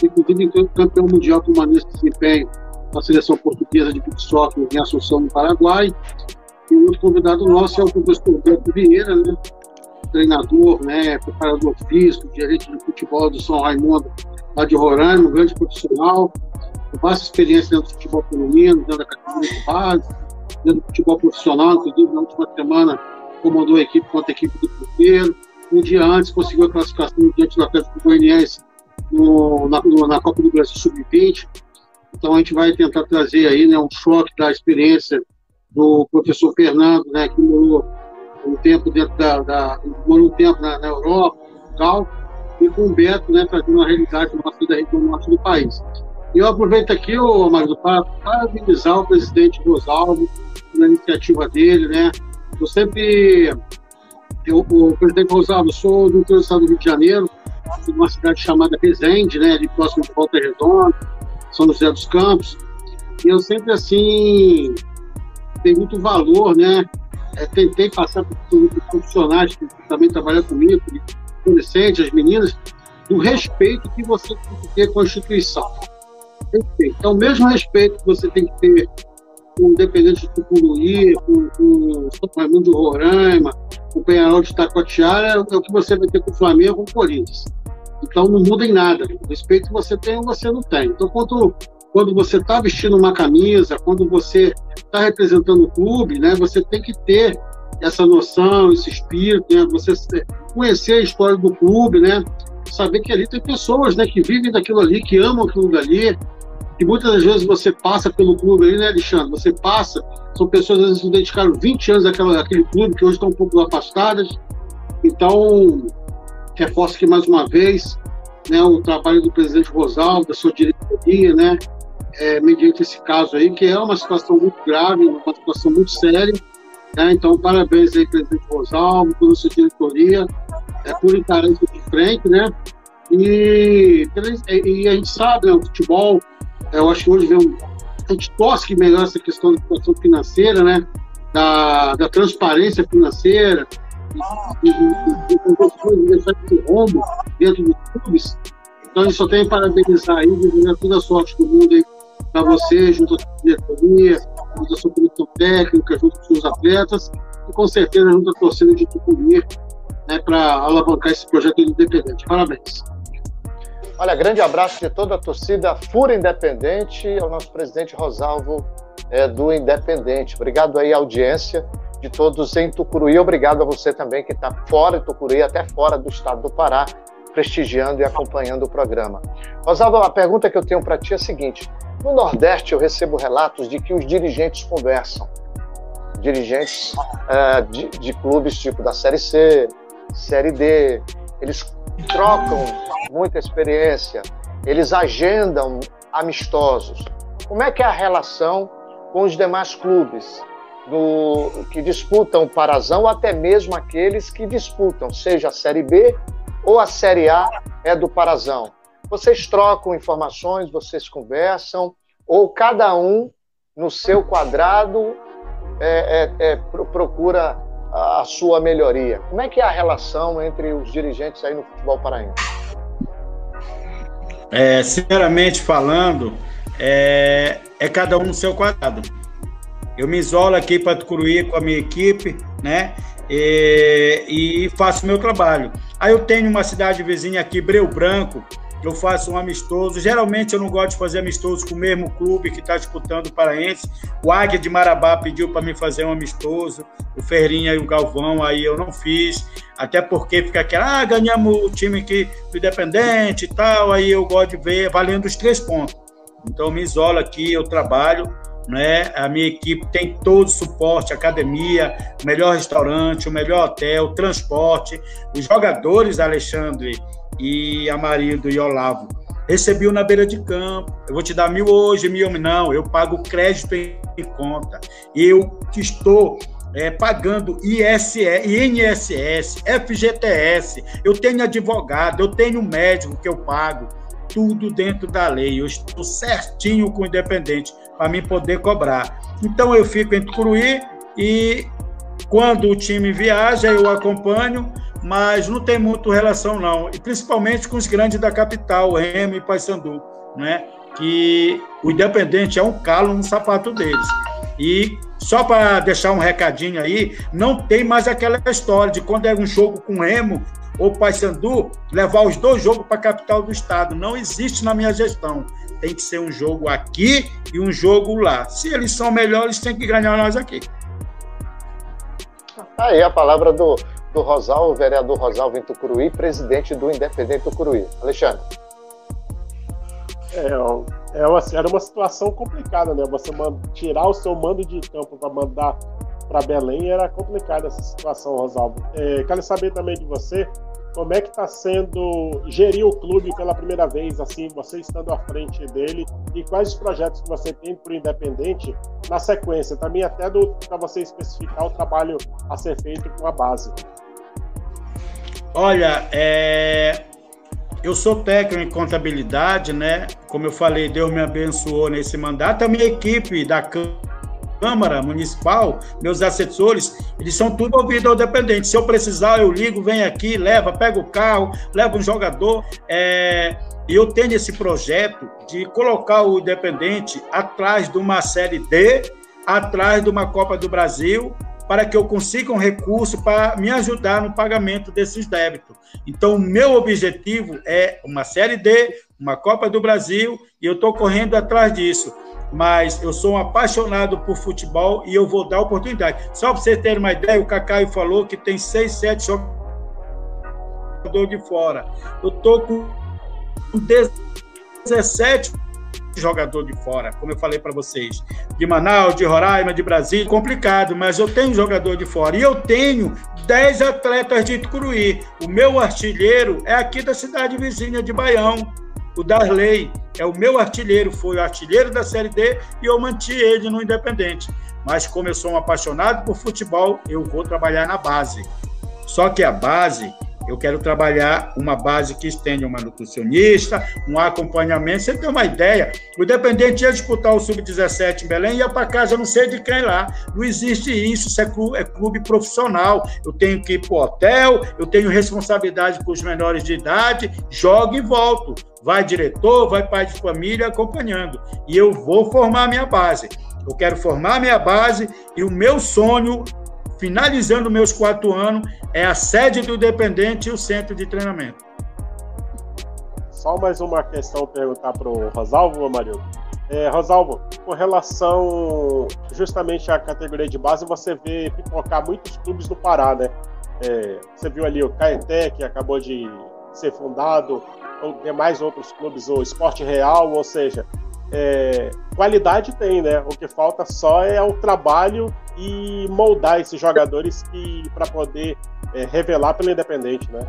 inclusive campeão mundial com uma nesse desempenho da seleção portuguesa de beach soccer em Assunção, no Paraguai. E o outro convidado nosso é o professor Beto Vieira, né? Treinador, né? Preparador físico, gerente de futebol do São Raimundo, lá de Roraima, um grande profissional, com vasta experiência dentro do futebol feminino, dentro da categoria de base, dentro do futebol profissional, inclusive na última semana comandou a equipe contra a equipe do Cruzeiro. Um dia antes conseguiu a classificação diante do Atlético Goianiense no, na, no, na Copa do Brasil sub vinte. Então a gente vai tentar trazer aí, né, um choque da experiência do professor Fernando, né, que morou um tempo dentro da, da morou um tempo na, na Europa, Portugal, e com o Beto, né, trazendo a realidade nossa da região norte do país. E eu aproveito aqui, ô, Magno, para parabenizar o presidente Rosalvo na iniciativa dele, né? Eu sempre, eu, o presidente Rosalvo, eu sou do interior do estado do Rio de Janeiro, de uma cidade chamada Resende, né, ali próximo de Volta Redonda, São José dos Campos, e eu sempre, assim, dei muito valor, né? É, tentei passar para os profissionais que também trabalham comigo, adolescentes, as meninas, do respeito que você tem que ter com a instituição. Respeito. Então, o mesmo respeito que você tem que ter com o Independente de Tucuruí, com, com o São Raimundo de Roraima, com o Penharol de Itacoatiara, é o que você vai ter com o Flamengo ou com o Corinthians. Então, não muda em nada. O respeito que você tem ou você não tem. Então, quando, quando você está vestindo uma camisa, quando você está representando o clube, né, você tem que ter essa noção, esse espírito, né, você conhecer a história do clube, né, saber que ali tem pessoas, né, que vivem daquilo ali, que amam aquilo dali, que muitas das vezes você passa pelo clube ali, né, Alexandre? Você passa, são pessoas às vezes que dedicaram vinte anos àquela, àquele clube, que hoje estão um pouco afastadas. Então, reforço aqui mais uma vez, né, o trabalho do presidente Rosalvo, da sua diretoria, né, é, mediante esse caso aí, que é uma situação muito grave, uma situação muito séria, né? Então, parabéns aí, presidente Rosalvo, toda a sua diretoria, é, por encarar isso de frente, né? E, e a gente sabe, né, o futebol, eu acho que hoje vem um, a gente torce que melhore essa questão da situação financeira, né? Da, da transparência financeira, e, e, e deixar esse rombo dentro dos clubes. Então, eu só tenho que parabenizar aí, desejar toda a sorte do mundo aí para você, junto à sua diretoria, junto à sua comissão técnica, junto com os seus atletas, e com certeza junto à torcida de Tucuruí, né, para alavancar esse projeto independente. Parabéns. Olha, grande abraço de toda a torcida Fura Independente ao nosso presidente Rosalvo é, do Independente. Obrigado aí à audiência de todos em Tucuruí. Obrigado a você também que está fora de Tucuruí, até fora do estado do Pará, prestigiando e acompanhando o programa. Rosalvo, a pergunta que eu tenho para ti é a seguinte: no Nordeste eu recebo relatos de que os dirigentes conversam, dirigentes uh, de, de clubes tipo da Série C, Série D, eles trocam muita experiência, eles agendam amistosos. Como é que é a relação com os demais clubes do, que disputam o Parazão, ou até mesmo aqueles que disputam, seja a Série B ou a Série A é do Parazão? Vocês trocam informações, vocês conversam, ou cada um no seu quadrado é, é, é, procura a sua melhoria? Como é que é a relação entre os dirigentes aí no futebol paraense? É, sinceramente falando, é, é cada um no seu quadrado. Eu me isolo aqui para Tucuruí com a minha equipe, né? E, e faço meu trabalho. Aí eu tenho uma cidade vizinha aqui, Breu Branco, eu faço um amistoso. Geralmente eu não gosto de fazer amistoso com o mesmo clube que está disputando o Paraense. O Águia de Marabá pediu para mim fazer um amistoso, o Ferrinha e o Galvão, aí eu não fiz, até porque fica aquela, ah, ganhamos o time aqui do Independente e tal, aí eu gosto de ver valendo os três pontos. Então eu me isolo aqui, eu trabalho, né? A minha equipe tem todo o suporte, academia, o melhor restaurante, o melhor hotel, transporte. Os jogadores, Alexandre e Amarildo e Olavo, recebiam na beira de campo. Eu vou te dar mil hoje, mil não, eu pago crédito em conta. Eu que estou é, pagando I S S, I N S S, F G T S, eu tenho advogado, eu tenho médico que eu pago, tudo dentro da lei. Eu estou certinho com o Independente para mim poder cobrar. Então eu fico em Tucuruí e quando o time viaja eu acompanho, mas não tem muito relação, não. E principalmente com os grandes da capital, Remo e Paysandu, né? Que o Independente é um calo no sapato deles. E só para deixar um recadinho aí, não tem mais aquela história de quando é um jogo com Remo ou Paysandu, levar os dois jogos para a capital do estado. Não existe na minha gestão. Tem que ser um jogo aqui e um jogo lá. Se eles são melhores, tem que ganhar nós aqui. Aí a palavra do, do Rosalvo, vereador Rosalvo em Tucuruí, presidente do Independente Tucuruí. Alexandre. É, é uma, era uma situação complicada, né? Você manda, tirar o seu mando de campo para mandar para Belém era complicada essa situação, Rosalvo. É, quero saber também de você, como é que está sendo gerir o clube pela primeira vez, assim, você estando à frente dele, e quais os projetos que você tem para o Independente na sequência, também até para você especificar o trabalho a ser feito com a base. Olha, é... eu sou técnico em contabilidade, né? Como eu falei, Deus me abençoou nesse mandato. A minha equipe da Câmara Municipal, meus assessores, eles são tudo ouvidos ao dependente. Se eu precisar, eu ligo, vem aqui, leva, pega o carro, leva um jogador. É... E eu tenho esse projeto de colocar o Independente atrás de uma Série D, atrás de uma Copa do Brasil, para que eu consiga um recurso para me ajudar no pagamento desses débitos. Então, o meu objetivo é uma Série D, uma Copa do Brasil, e eu estou correndo atrás disso. Mas eu sou um apaixonado por futebol e eu vou dar oportunidade. Só para vocês terem uma ideia, o Cacaio falou que tem seis, sete jogadores de fora. Eu estou com dezessete jogador de fora, como eu falei para vocês, de Manaus, de Roraima, de Brasília, complicado, mas eu tenho jogador de fora, e eu tenho dez atletas de Tucuruí. O meu artilheiro é aqui da cidade vizinha de Baião, o Darley, é o meu artilheiro, foi o artilheiro da Série D, e eu mantive ele no Independente. Mas como eu sou um apaixonado por futebol, eu vou trabalhar na base. Só que a base, eu quero trabalhar uma base que tenha uma nutricionista, um acompanhamento. Você tem uma ideia? O Independente ia disputar o sub dezessete em Belém, ia para casa, não sei de quem lá. Não existe isso, isso é clube, é clube profissional. Eu tenho que ir para o hotel, eu tenho responsabilidade com os menores de idade, jogo e volto. Vai diretor, vai pai de família acompanhando. E eu vou formar a minha base. Eu quero formar a minha base e o meu sonho, finalizando meus quatro anos, é a sede do Independente e o centro de treinamento. Só mais uma questão perguntar para o Rosalvo, Amarildo. É, Rosalvo, com relação justamente à categoria de base, você vê pipocar muitos clubes do Pará, né? É, você viu ali o Caeté, que acabou de ser fundado, ou demais outros clubes, o Esporte Real, ou seja, é, qualidade tem, né? O que falta só é o trabalho e moldar esses jogadores para poder é, revelar pelo Independente, né?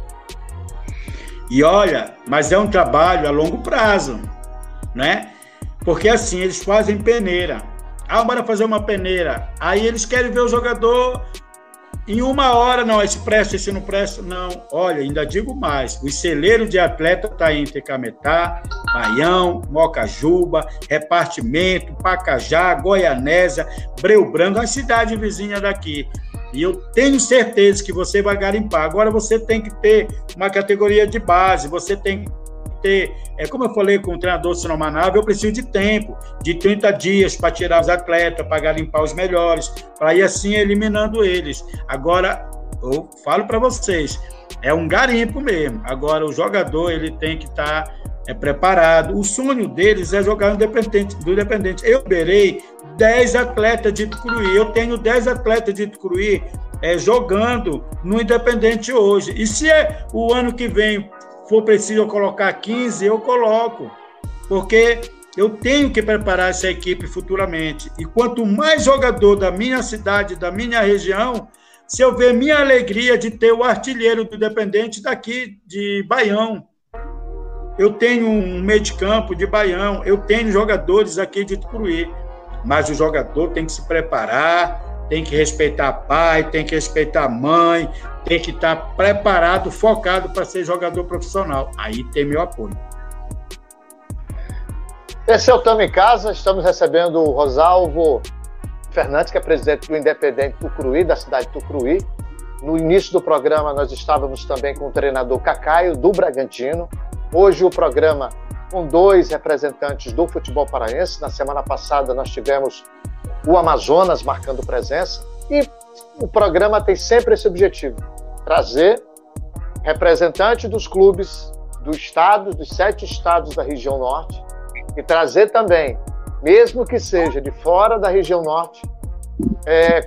E olha, mas é um trabalho a longo prazo, né? Porque assim, eles fazem peneira. Ah, bora fazer uma peneira. Aí eles querem ver o jogador em uma hora, não, esse presta, esse não presta, não. Olha, ainda digo mais, os celeiros de atleta tá em Tecametá, Baião, Mocajuba, Repartimento, Pacajá, Goianésia, Breu Branco, a cidade vizinha daqui. E eu tenho certeza que você vai garimpar. Agora você tem que ter uma categoria de base, você tem que ter, é como eu falei com o treinador Sinomanável, eu preciso de tempo, de trinta dias para tirar os atletas, para garimpar os melhores, para ir assim eliminando eles. Agora, eu falo para vocês, é um garimpo mesmo. Agora, o jogador ele tem que estar tá, é, preparado. O sonho deles é jogar no Independente, do Independente. Eu liberei dez atletas de Tucuruí, eu tenho dez atletas de Tucuruí é, jogando no Independente hoje. E se é o ano que vem for preciso eu colocar quinze, eu coloco, porque eu tenho que preparar essa equipe futuramente. E quanto mais jogador da minha cidade, da minha região, se eu ver minha alegria de ter o artilheiro do Independente daqui de Baião, eu tenho um meio de campo de Baião, eu tenho jogadores aqui de Tucuruí, mas o jogador tem que se preparar, tem que respeitar pai, tem que respeitar mãe, tem que estar preparado, focado para ser jogador profissional. Aí tem meu apoio. Esse é o Tamo em Casa, estamos recebendo o Rosalvo Fernandes, que é presidente do Independente Tucuruí, da cidade de Tucuruí. No início do programa, nós estávamos também com o treinador Cacaio, do Bragantino. Hoje, o programa com dois representantes do futebol paraense. Na semana passada, nós tivemos o Amazonas marcando presença. E o programa tem sempre esse objetivo, trazer representantes dos clubes do estado, dos sete estados da região norte, e trazer também, mesmo que seja de fora da região norte, é,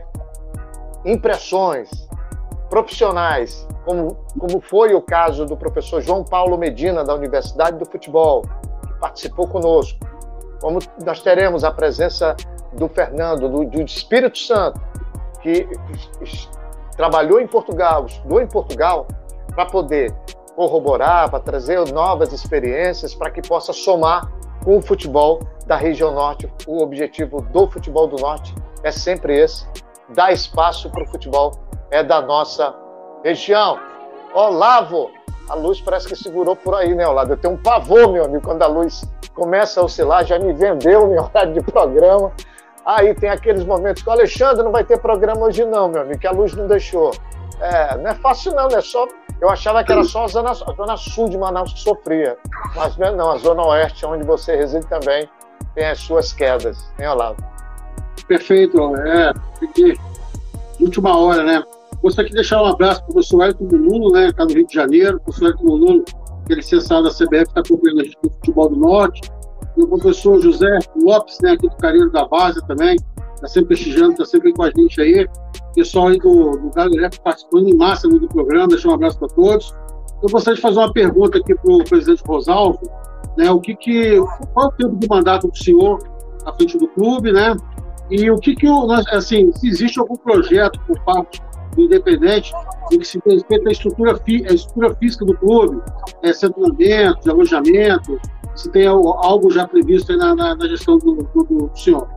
impressões profissionais, como, como foi o caso do professor João Paulo Medina, da Universidade do Futebol, que participou conosco. Como nós teremos a presença do Fernando, do, do Espírito Santo, que trabalhou em Portugal, estudou em Portugal, para poder corroborar, para trazer novas experiências, para que possa somar com o futebol da região norte. O objetivo do futebol do norte é sempre esse, dar espaço para o futebol é da nossa região. Olavo, a luz parece que segurou por aí, né, Olavo? Eu tenho um pavor, meu amigo, quando a luz começa a oscilar, já me vendeu em horário de programa. Aí tem aqueles momentos que o Alexandre não vai ter programa hoje não, meu amigo, que a luz não deixou. É, não é fácil não, não é só... Eu achava que era só a zona, a zona sul de Manaus que sofria, mas não é não, a zona oeste, onde você reside também, tem as suas quedas, hein, Olavo? Perfeito, é, porque última hora, né? Gostaria de deixar um abraço para o professor Elton Mululo, né? Está no Rio de Janeiro, o professor Elton Mululo, que é licenciado da C B F, está acompanhando a gente no futebol do norte, e o professor José Lopes, né, aqui do Carinho da Base também, está sempre prestigiando, está sempre com a gente aí. Pessoal aí do, do Galo Elétrico participando em massa do programa, deixar um abraço para todos. Eu gostaria de fazer uma pergunta aqui para o presidente Rosalvo, né, o que que, qual é o tempo de mandato do senhor à frente do clube, né, e o que que, assim, se existe algum projeto por parte do Independente em que se tem respeito à estrutura, fi, à estrutura física do clube, é, centramento, de alojamento, se tem algo já previsto aí na, na, na gestão do, do, do senhor.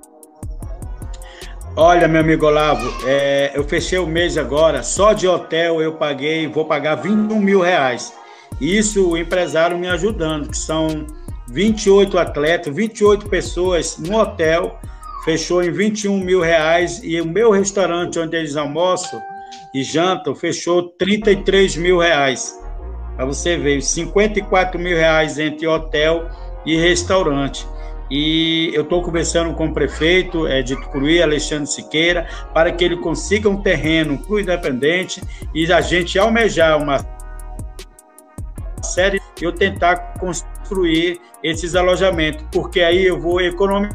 Olha, meu amigo Olavo, é, eu fechei o mês agora, só de hotel eu paguei, vou pagar vinte e um mil reais. Isso o empresário me ajudando, que são vinte e oito atletas, vinte e oito pessoas no hotel, fechou em vinte e um mil reais, e o meu restaurante onde eles almoçam e jantam fechou trinta e três mil reais. Para você ver, cinquenta e quatro mil reais entre hotel e restaurante. E eu estou conversando com o prefeito é, de Tucuruí, Alexandre Siqueira, para que ele consiga um terreno para o Independente e a gente almejar uma série e eu tentar construir esses alojamentos, porque aí eu vou economizar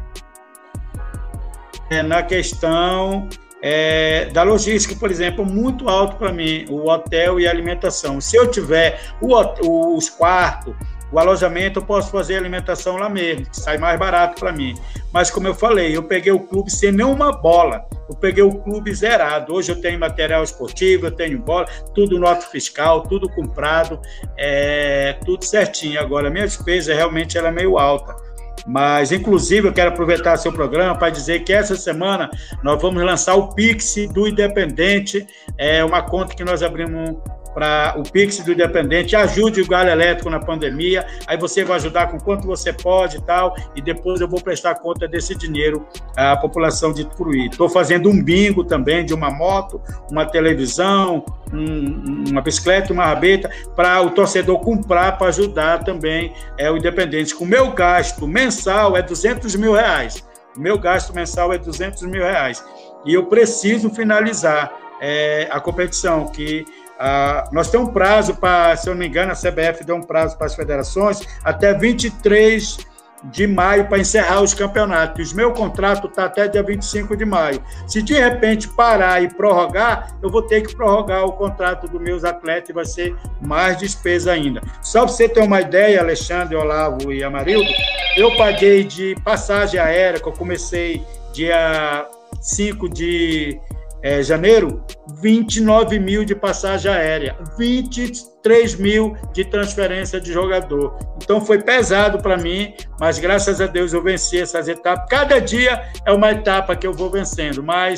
é, na questão é, da logística, por exemplo, muito alto para mim, o hotel e a alimentação. Se eu tiver o, os quartos, o alojamento, eu posso fazer alimentação lá mesmo, que sai mais barato para mim. Mas, como eu falei, eu peguei o clube sem nenhuma bola. Eu peguei o clube zerado. Hoje eu tenho material esportivo, eu tenho bola, tudo nota fiscal, tudo comprado, é, tudo certinho. Agora, a minha despesa realmente ela é meio alta. Mas, inclusive, eu quero aproveitar seu programa para dizer que essa semana nós vamos lançar o Pix do Independente, é uma conta que nós abrimos para o Pix do Independente. Ajude o Galo Elétrico na pandemia, aí você vai ajudar com quanto você pode e tal, e depois eu vou prestar conta desse dinheiro à população de Tucuruí. Estou fazendo um bingo também de uma moto, uma televisão, um, uma bicicleta, uma rabeta, para o torcedor comprar, para ajudar também é, o Independente. O meu gasto mensal é duzentos mil reais. O meu gasto mensal é duzentos mil reais. E eu preciso finalizar é, a competição, que Uh, nós temos um prazo para, se eu não me engano, a C B F deu um prazo para as federações até vinte e três de maio para encerrar os campeonatos. O meu contrato está até dia vinte e cinco de maio. Se de repente parar e prorrogar, eu vou ter que prorrogar o contrato dos meus atletas e vai ser mais despesa ainda. Só para você ter uma ideia, Alexandre, Olavo e Amarildo, eu paguei de passagem aérea, que eu comecei dia cinco de É, janeiro, vinte e nove mil de passagem aérea, vinte e três mil de transferência de jogador. Então foi pesado para mim, mas graças a Deus eu venci essas etapas. Cada dia é uma etapa que eu vou vencendo, mas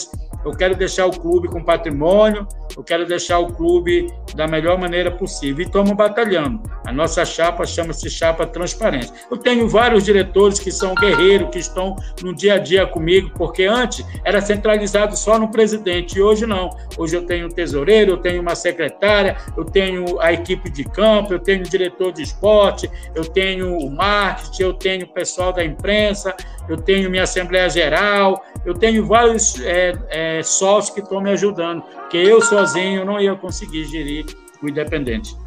eu quero deixar o clube com patrimônio, eu quero deixar o clube da melhor maneira possível. E estamos batalhando. A nossa chapa chama-se Chapa Transparência. Eu tenho vários diretores que são guerreiros, que estão no dia a dia comigo, porque antes era centralizado só no presidente, e hoje não. Hoje eu tenho um tesoureiro, eu tenho uma secretária, eu tenho a equipe de campo, eu tenho o diretor de esporte, eu tenho o marketing, eu tenho o pessoal da imprensa, eu tenho minha Assembleia Geral, eu tenho vários é, é, sócios que estão me ajudando, porque eu sozinho não ia conseguir gerir o Independente.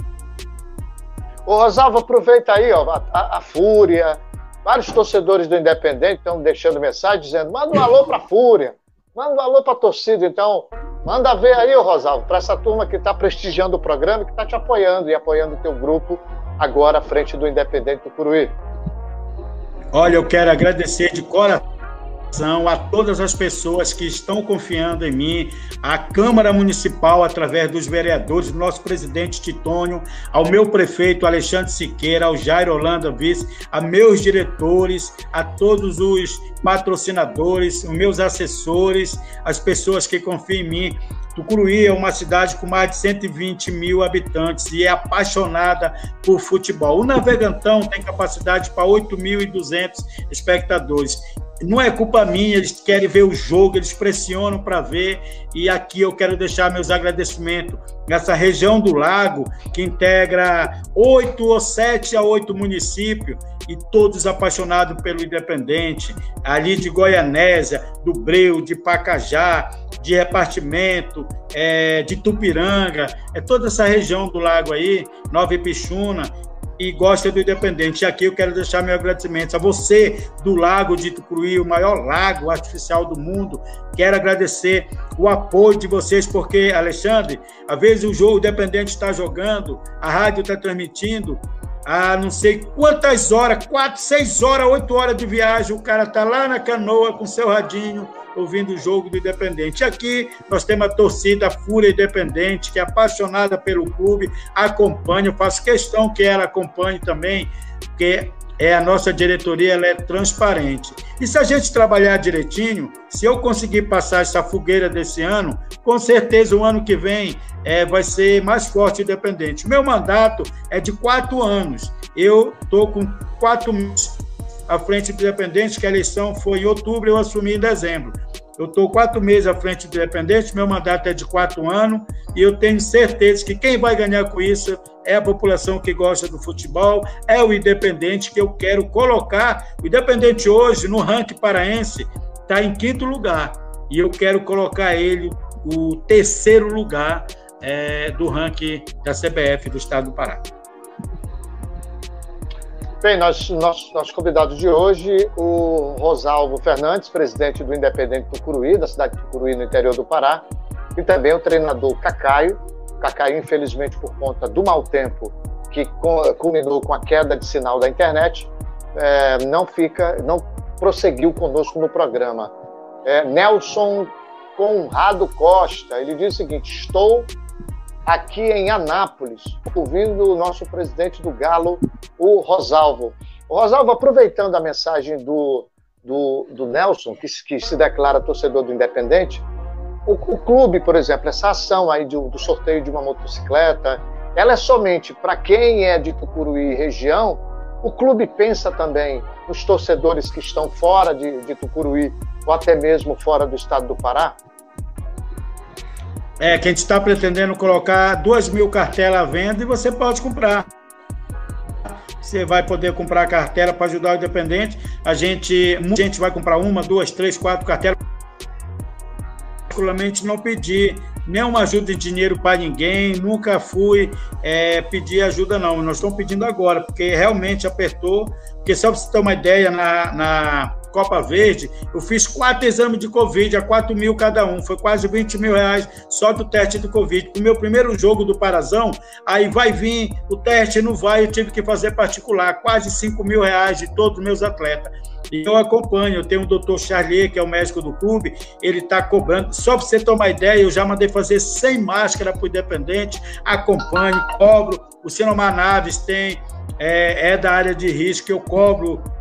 Ô, Rosalvo, aproveita aí, ó, a, a Fúria, vários torcedores do Independente estão deixando mensagem dizendo, manda um alô para a Fúria, manda um alô para a torcida, então, manda ver aí, ô, Rosalvo, para essa turma que está prestigiando o programa e que está te apoiando e apoiando o teu grupo agora à frente do Independente Tucuruí. Olha, eu quero agradecer de coração a todas as pessoas que estão confiando em mim, à Câmara Municipal, através dos vereadores, do nosso presidente Titônio, ao meu prefeito Alexandre Siqueira, ao Jairo Holanda Vice, a meus diretores, a todos os patrocinadores, os meus assessores, as pessoas que confiam em mim. Tucuruí é uma cidade com mais de cento e vinte mil habitantes e é apaixonada por futebol. O Navegantão tem capacidade para oito mil e duzentos espectadores. Não é culpa minha, eles querem ver o jogo, eles pressionam para ver, e aqui eu quero deixar meus agradecimentos nessa região do Lago, que integra oito ou sete a oito municípios, e todos apaixonados pelo Independente, ali de Goianésia, do Breu, de Pacajá, de Repartimento, é, de Tupiranga, é toda essa região do Lago aí, Nova Ipixuna, e gosta do Independente. E aqui eu quero deixar meu agradecimento a você do Lago de Tucuruí, o maior lago artificial do mundo. Quero agradecer o apoio de vocês, porque, Alexandre, às vezes o jogo Independente está jogando, a rádio está transmitindo, há não sei quantas horas, quatro, seis horas, oito horas de viagem, o cara está lá na canoa com seu radinho, ouvindo o jogo do Independente. Aqui nós temos a torcida Fúria Independente, que é apaixonada pelo clube, acompanha, eu faço questão que ela acompanhe também, porque é a nossa diretoria, ela é transparente. E se a gente trabalhar direitinho, se eu conseguir passar essa fogueira desse ano, com certeza o ano que vem é, vai ser mais forte e independente. Meu mandato é de quatro anos. Eu estou com quatro meses à frente do Independente, que a eleição foi em outubro, eu assumi em dezembro. Eu estou quatro meses à frente do Independente, meu mandato é de quatro anos, e eu tenho certeza que quem vai ganhar com isso é a população que gosta do futebol, é o Independente, que eu quero colocar. O Independente hoje, no ranking paraense, está em quinto lugar, e eu quero colocar ele o terceiro lugar é, do ranking da C B F do Estado do Pará. Bem, nós, nós, nosso convidado de hoje, o Rosalvo Fernandes, presidente do Independente Tucuruí, da cidade de Tucuruí, no interior do Pará, e também o treinador Cacaio. Cacaio, infelizmente, por conta do mau tempo que culminou com a queda de sinal da internet, é, não fica, não prosseguiu conosco no programa. É, Nelson Conrado Costa, ele diz o seguinte: estou aqui em Anápolis, ouvindo o nosso presidente do Galo, o Rosalvo. O Rosalvo, aproveitando a mensagem do, do, do Nelson, que, que se declara torcedor do Independente, o, o clube, por exemplo, essa ação aí do, do sorteio de uma motocicleta, ela é somente para quem é de Tucuruí região? O clube pensa também nos torcedores que estão fora de, de Tucuruí, ou até mesmo fora do estado do Pará? É, que a gente está pretendendo colocar duas mil cartelas à venda e você pode comprar. Você vai poder comprar a cartela para ajudar o Independente. A gente, muita gente vai comprar uma, duas, três, quatro cartelas. Particularmente não pedi nenhuma ajuda de dinheiro para ninguém, nunca fui é, pedir ajuda não. Nós estamos pedindo agora, porque realmente apertou. Porque só para você ter uma ideia, na... na Copa Verde, eu fiz quatro exames de Covid, a quatro mil cada um, foi quase vinte mil reais só do teste de Covid. O meu primeiro jogo do Parazão, aí vai vir, o teste não vai, eu tive que fazer particular, quase cinco mil reais de todos os meus atletas. E eu acompanho, eu tenho o doutor Charlier, que é o médico do clube, ele está cobrando, só para você tomar ideia, eu já mandei fazer sem máscara para o Independente, acompanho, cobro, o Sinomar Naves tem, é, é da área de risco, eu cobro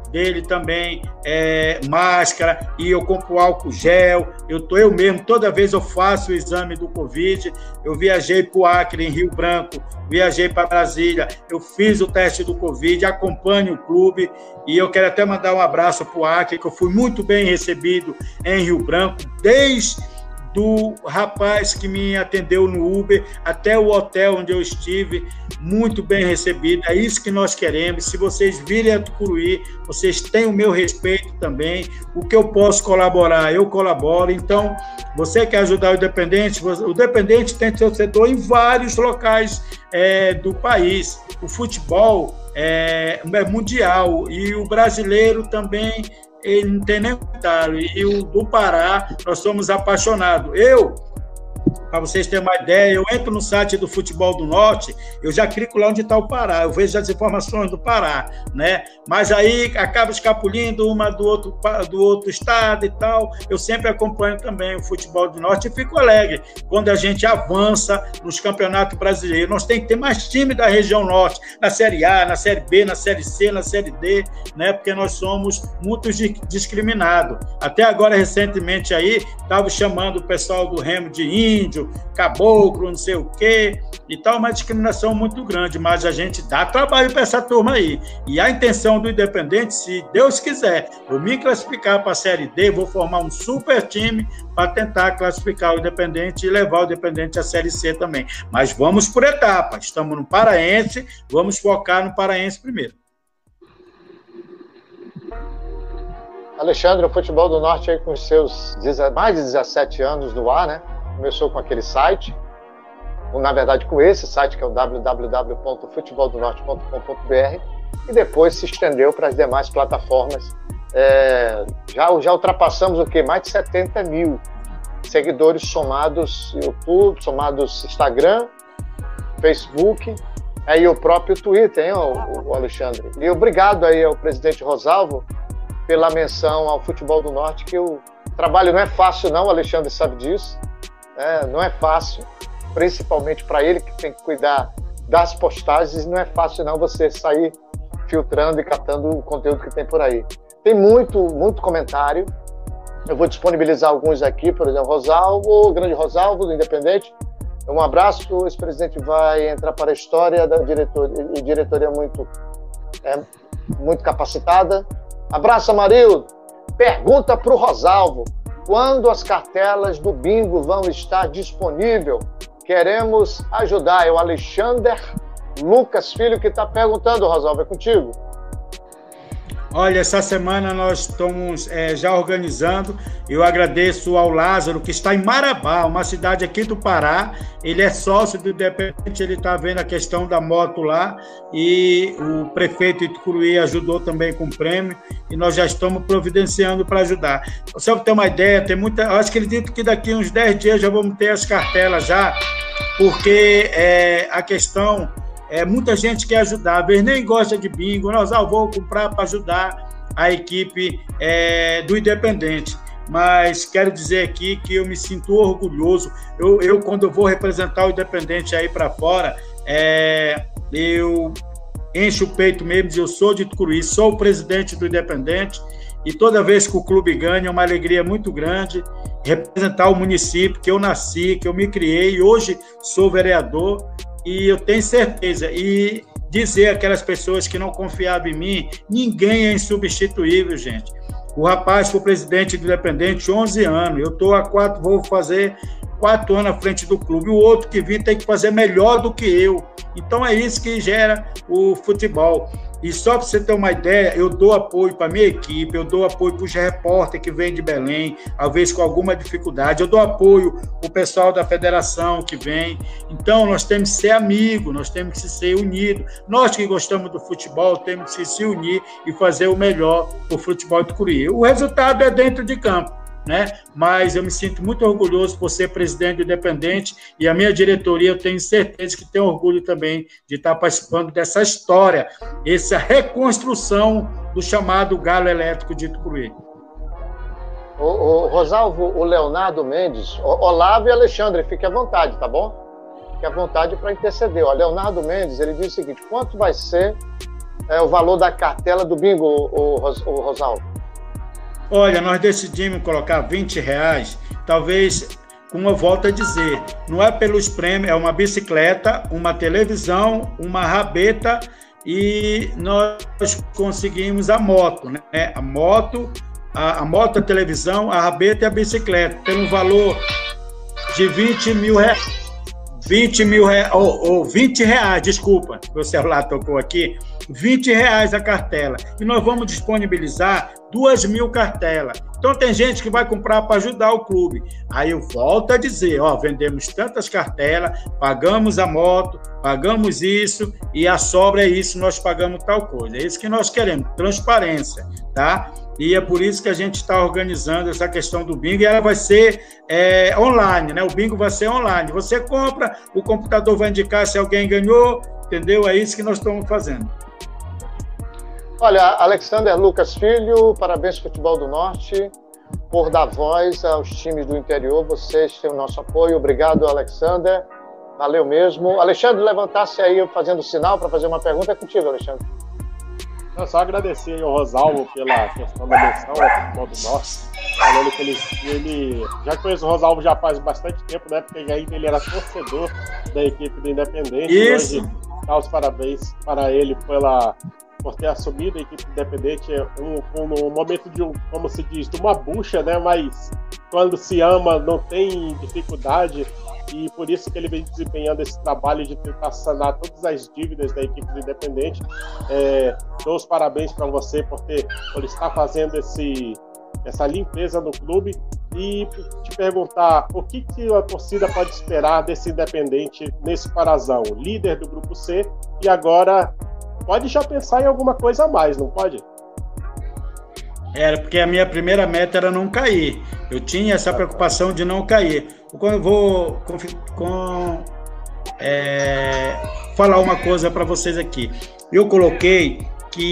dele também é, máscara, e eu compro álcool gel, eu, tô, eu mesmo, toda vez eu faço o exame do Covid, eu viajei para o Acre, em Rio Branco, viajei para Brasília, eu fiz o teste do Covid, acompanho o clube, e eu quero até mandar um abraço para o Acre, que eu fui muito bem recebido em Rio Branco, desde do rapaz que me atendeu no Uber até o hotel onde eu estive, muito bem recebido. É isso que nós queremos. Se vocês virem a Tucuruí, vocês têm o meu respeito também. O que eu posso colaborar, eu colaboro. Então, você quer ajudar o Independente? O Independente tem seu setor em vários locais é, do país. O futebol é, é mundial e o brasileiro também ele não tem nem comentário. E o do Pará, nós somos apaixonados. Eu, para vocês terem uma ideia, eu entro no site do Futebol do Norte, eu já clico lá onde está o Pará, eu vejo as informações do Pará, né? Mas aí acaba escapulindo uma do outro, do outro estado e tal. Eu sempre acompanho também o Futebol do Norte e fico alegre quando a gente avança nos campeonatos brasileiros. Nós temos que ter mais time da região norte, na Série A, na Série B, na Série C, na Série D, né? Porque nós somos muito discriminados. Até agora, recentemente aí, estava chamando o pessoal do Remo de índio, caboclo, não sei o quê, e tal, uma discriminação muito grande, mas a gente dá trabalho para essa turma aí. E a intenção do Independente, se Deus quiser, eu me classificar para a Série D, vou formar um super time para tentar classificar o Independente e levar o Independente à Série C também. Mas vamos por etapas, estamos no Paraense, vamos focar no Paraense primeiro. Alexandre, o Futebol do Norte aí com os seus mais de dezessete anos no ar, né? Começou com aquele site, ou na verdade com esse site que é o w w w ponto futebol do norte ponto com ponto b r, e depois se estendeu para as demais plataformas. É, já, já ultrapassamos o quê? Mais de setenta mil seguidores somados YouTube, somados Instagram, Facebook, aí o próprio Twitter, hein, o, o Alexandre? E obrigado aí ao presidente Rosalvo pela menção ao Futebol do Norte, que o trabalho não é fácil não, o Alexandre sabe disso. É, não é fácil, principalmente para ele que tem que cuidar das postagens, não é fácil não você sair filtrando e catando o conteúdo que tem por aí. Tem muito, muito comentário, eu vou disponibilizar alguns aqui, por exemplo, Rosalvo, o grande Rosalvo do Independente, um abraço, esse presidente vai entrar para a história da diretoria, e diretoria muito, é, muito capacitada. Abraço, Amarildo, pergunta para o Rosalvo, quando as cartelas do bingo vão estar disponíveis? Queremos ajudar. É o Alexandre Lucas Filho que está perguntando, Rosalvo, é contigo. Olha, essa semana nós estamos é, já organizando. Eu agradeço ao Lázaro, que está em Marabá, uma cidade aqui do Pará. Ele é sócio do Independente, ele está vendo a questão da moto lá. E o prefeito de Tucuruí ajudou também com o prêmio. E nós já estamos providenciando para ajudar. Só para ter uma ideia, tem muita. Eu acho que acredito que daqui uns dez dias já vamos ter as cartelas já, porque é, a questão. É, muita gente quer ajudar, às vezes nem gosta de bingo, nós ah, vou comprar para ajudar a equipe é, do Independente. Mas quero dizer aqui que eu me sinto orgulhoso. Eu, eu quando eu vou representar o Independente aí para fora, é, eu encho o peito mesmo, eu sou de Tucuruí, sou o presidente do Independente, e toda vez que o clube ganha é uma alegria muito grande representar o município que eu nasci, que eu me criei, e hoje sou vereador. E eu tenho certeza, e dizer aquelas pessoas que não confiavam em mim, ninguém é insubstituível, gente. O rapaz foi presidente do Independente onze anos, eu tô há quatro, vou fazer quatro anos à frente do clube, o outro que vir tem que fazer melhor do que eu. Então é isso que gera o futebol. E só para você ter uma ideia, eu dou apoio para a minha equipe, eu dou apoio para os repórteres que vêm de Belém, às vezes com alguma dificuldade, eu dou apoio para o pessoal da federação que vem. Então, nós temos que ser amigos, nós temos que ser unidos. Nós que gostamos do futebol, temos que se unir e fazer o melhor para o futebol de Tucuruí. O resultado é dentro de campo, né? Mas eu me sinto muito orgulhoso por ser presidente do Independente, e a minha diretoria, eu tenho certeza que tem orgulho também de estar participando dessa história, essa reconstrução do chamado Galo Elétrico de Tucuruí. O, o Rosalvo, o Leonardo Mendes, o, Olavo e Alexandre, fique à vontade, tá bom? Fique à vontade para interceder. O Leonardo Mendes, ele diz o seguinte: quanto vai ser é o valor da cartela do bingo, o, o, o Rosalvo? Olha, nós decidimos colocar vinte reais, talvez, como eu volto a dizer, não é pelos prêmios, é uma bicicleta, uma televisão, uma rabeta e nós conseguimos a moto, né? A moto, a, a moto, a televisão, a rabeta e a bicicleta, tem um valor de vinte mil reais. vinte mil reais, ou, ou vinte reais, desculpa, meu celular tocou aqui, vinte reais a cartela. E nós vamos disponibilizar duas mil cartelas. Então tem gente que vai comprar para ajudar o clube. Aí eu volto a dizer, ó, vendemos tantas cartelas, pagamos a moto, pagamos isso, e a sobra é isso, nós pagamos tal coisa. É isso que nós queremos, transparência, tá? E é por isso que a gente está organizando essa questão do bingo, e ela vai ser é, online, né? O bingo vai ser online. Você compra, o computador vai indicar se alguém ganhou, entendeu? É isso que nós estamos fazendo. Olha, Alexander Lucas Filho, parabéns Futebol do Norte, por dar voz aos times do interior. Vocês têm o nosso apoio. Obrigado, Alexander. Valeu mesmo. Alexandre, levantasse aí fazendo sinal para fazer uma pergunta. É contigo, Alexandre. Eu só agradecer ao Rosalvo pela questão da menção ao Futebol do Norte, falando que ele, ele já conheço o Rosalvo já faz bastante tempo, né? Porque ainda ele era torcedor da equipe do Independente. Isso. E hoje dá os parabéns para ele pela, por ter assumido a equipe do Independente um, um, um momento de, um, como se diz, de uma bucha, né? Mas quando se ama não tem dificuldade. E por isso que ele vem desempenhando esse trabalho de tentar sanar todas as dívidas da equipe do Independente. É, dou os parabéns para você por, ter, por estar fazendo esse, essa limpeza no clube e te perguntar o que, que a torcida pode esperar desse Independente nesse parazão, líder do Grupo C, e agora pode já pensar em alguma coisa a mais, não pode? Era porque a minha primeira meta era não cair. Eu tinha essa preocupação de não cair. Quando eu vou com, com, é, falar uma coisa para vocês aqui. Eu coloquei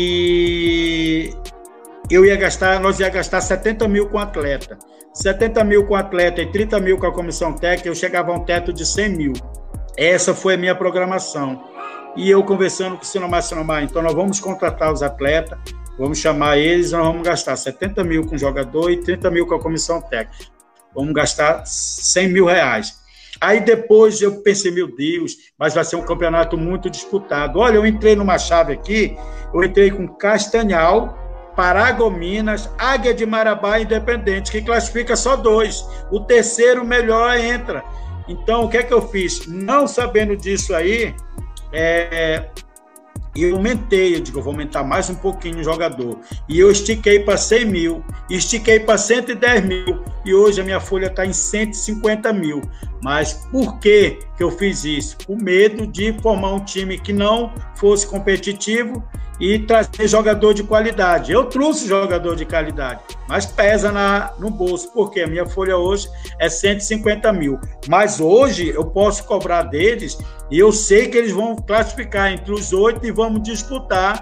que eu ia gastar, nós ia gastar setenta mil com atleta. setenta mil com atleta e trinta mil com a comissão técnica, eu chegava a um teto de cem mil. Essa foi a minha programação. E eu conversando com o Sinomar Sinomar, então nós vamos contratar os atletas, vamos chamar eles, nós vamos gastar setenta mil com o jogador e trinta mil com a comissão técnica. Vamos gastar cem mil reais. Aí depois eu pensei, meu Deus, mas vai ser um campeonato muito disputado. Olha, eu entrei numa chave aqui, eu entrei com Castanhal, Paragominas, Águia de Marabá e Independente, que classifica só dois. O terceiro melhor entra. Então, o que é que eu fiz? Não sabendo disso aí, é... eu aumentei, eu digo, eu vou aumentar mais um pouquinho o jogador. E eu estiquei para cem mil, estiquei para cento e dez mil, e hoje a minha folha está em cento e cinquenta mil. Mas por que que eu fiz isso? Com medo de formar um time que não fosse competitivo e trazer jogador de qualidade. Eu trouxe jogador de qualidade, mas pesa na, no bolso, porque a minha folha hoje é cento e cinquenta mil. Mas hoje eu posso cobrar deles e eu sei que eles vão classificar entre os oito e vamos disputar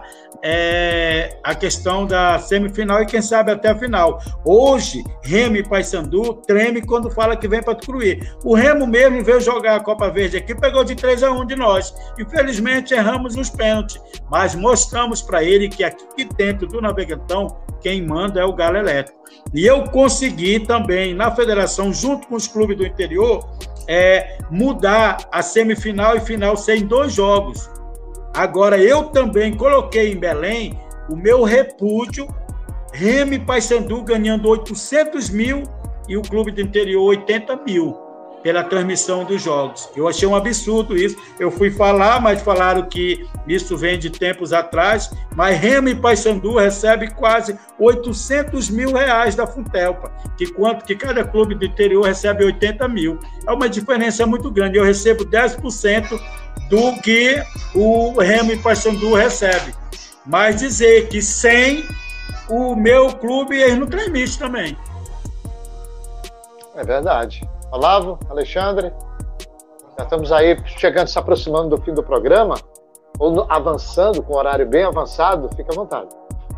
é, a questão da semifinal e quem sabe até a final. Hoje, Remo e Paysandu treme quando fala que vem para Tucuruí. O Remo mesmo veio jogar a Copa Verde aqui, pegou de três a um de nós. Infelizmente, erramos nos pênaltis, mas mostramos para ele que aqui dentro do Navegantão, quem manda é o Galo Elétrico. E eu consegui também, na federação, junto com os clubes do interior, é, mudar a semifinal e final ser em dois jogos. Agora, eu também coloquei em Belém o meu repúdio, Remo e Paysandu ganhando oitocentos mil e o clube do interior oitenta mil pela transmissão dos jogos. Eu achei um absurdo isso. Eu fui falar, mas falaram que isso vem de tempos atrás, mas Remo e Paysandu recebe quase oitocentos mil reais da Funtelpa, que quanto que cada clube do interior recebe oitenta mil. É uma diferença muito grande. Eu recebo dez por cento do que o Remo e Paysandu recebe. Mas dizer que sem o meu clube, eles não transmitem também. É verdade. Olavo, Alexandre, já estamos aí chegando, se aproximando do fim do programa, ou avançando, com o horário bem avançado, fica à vontade.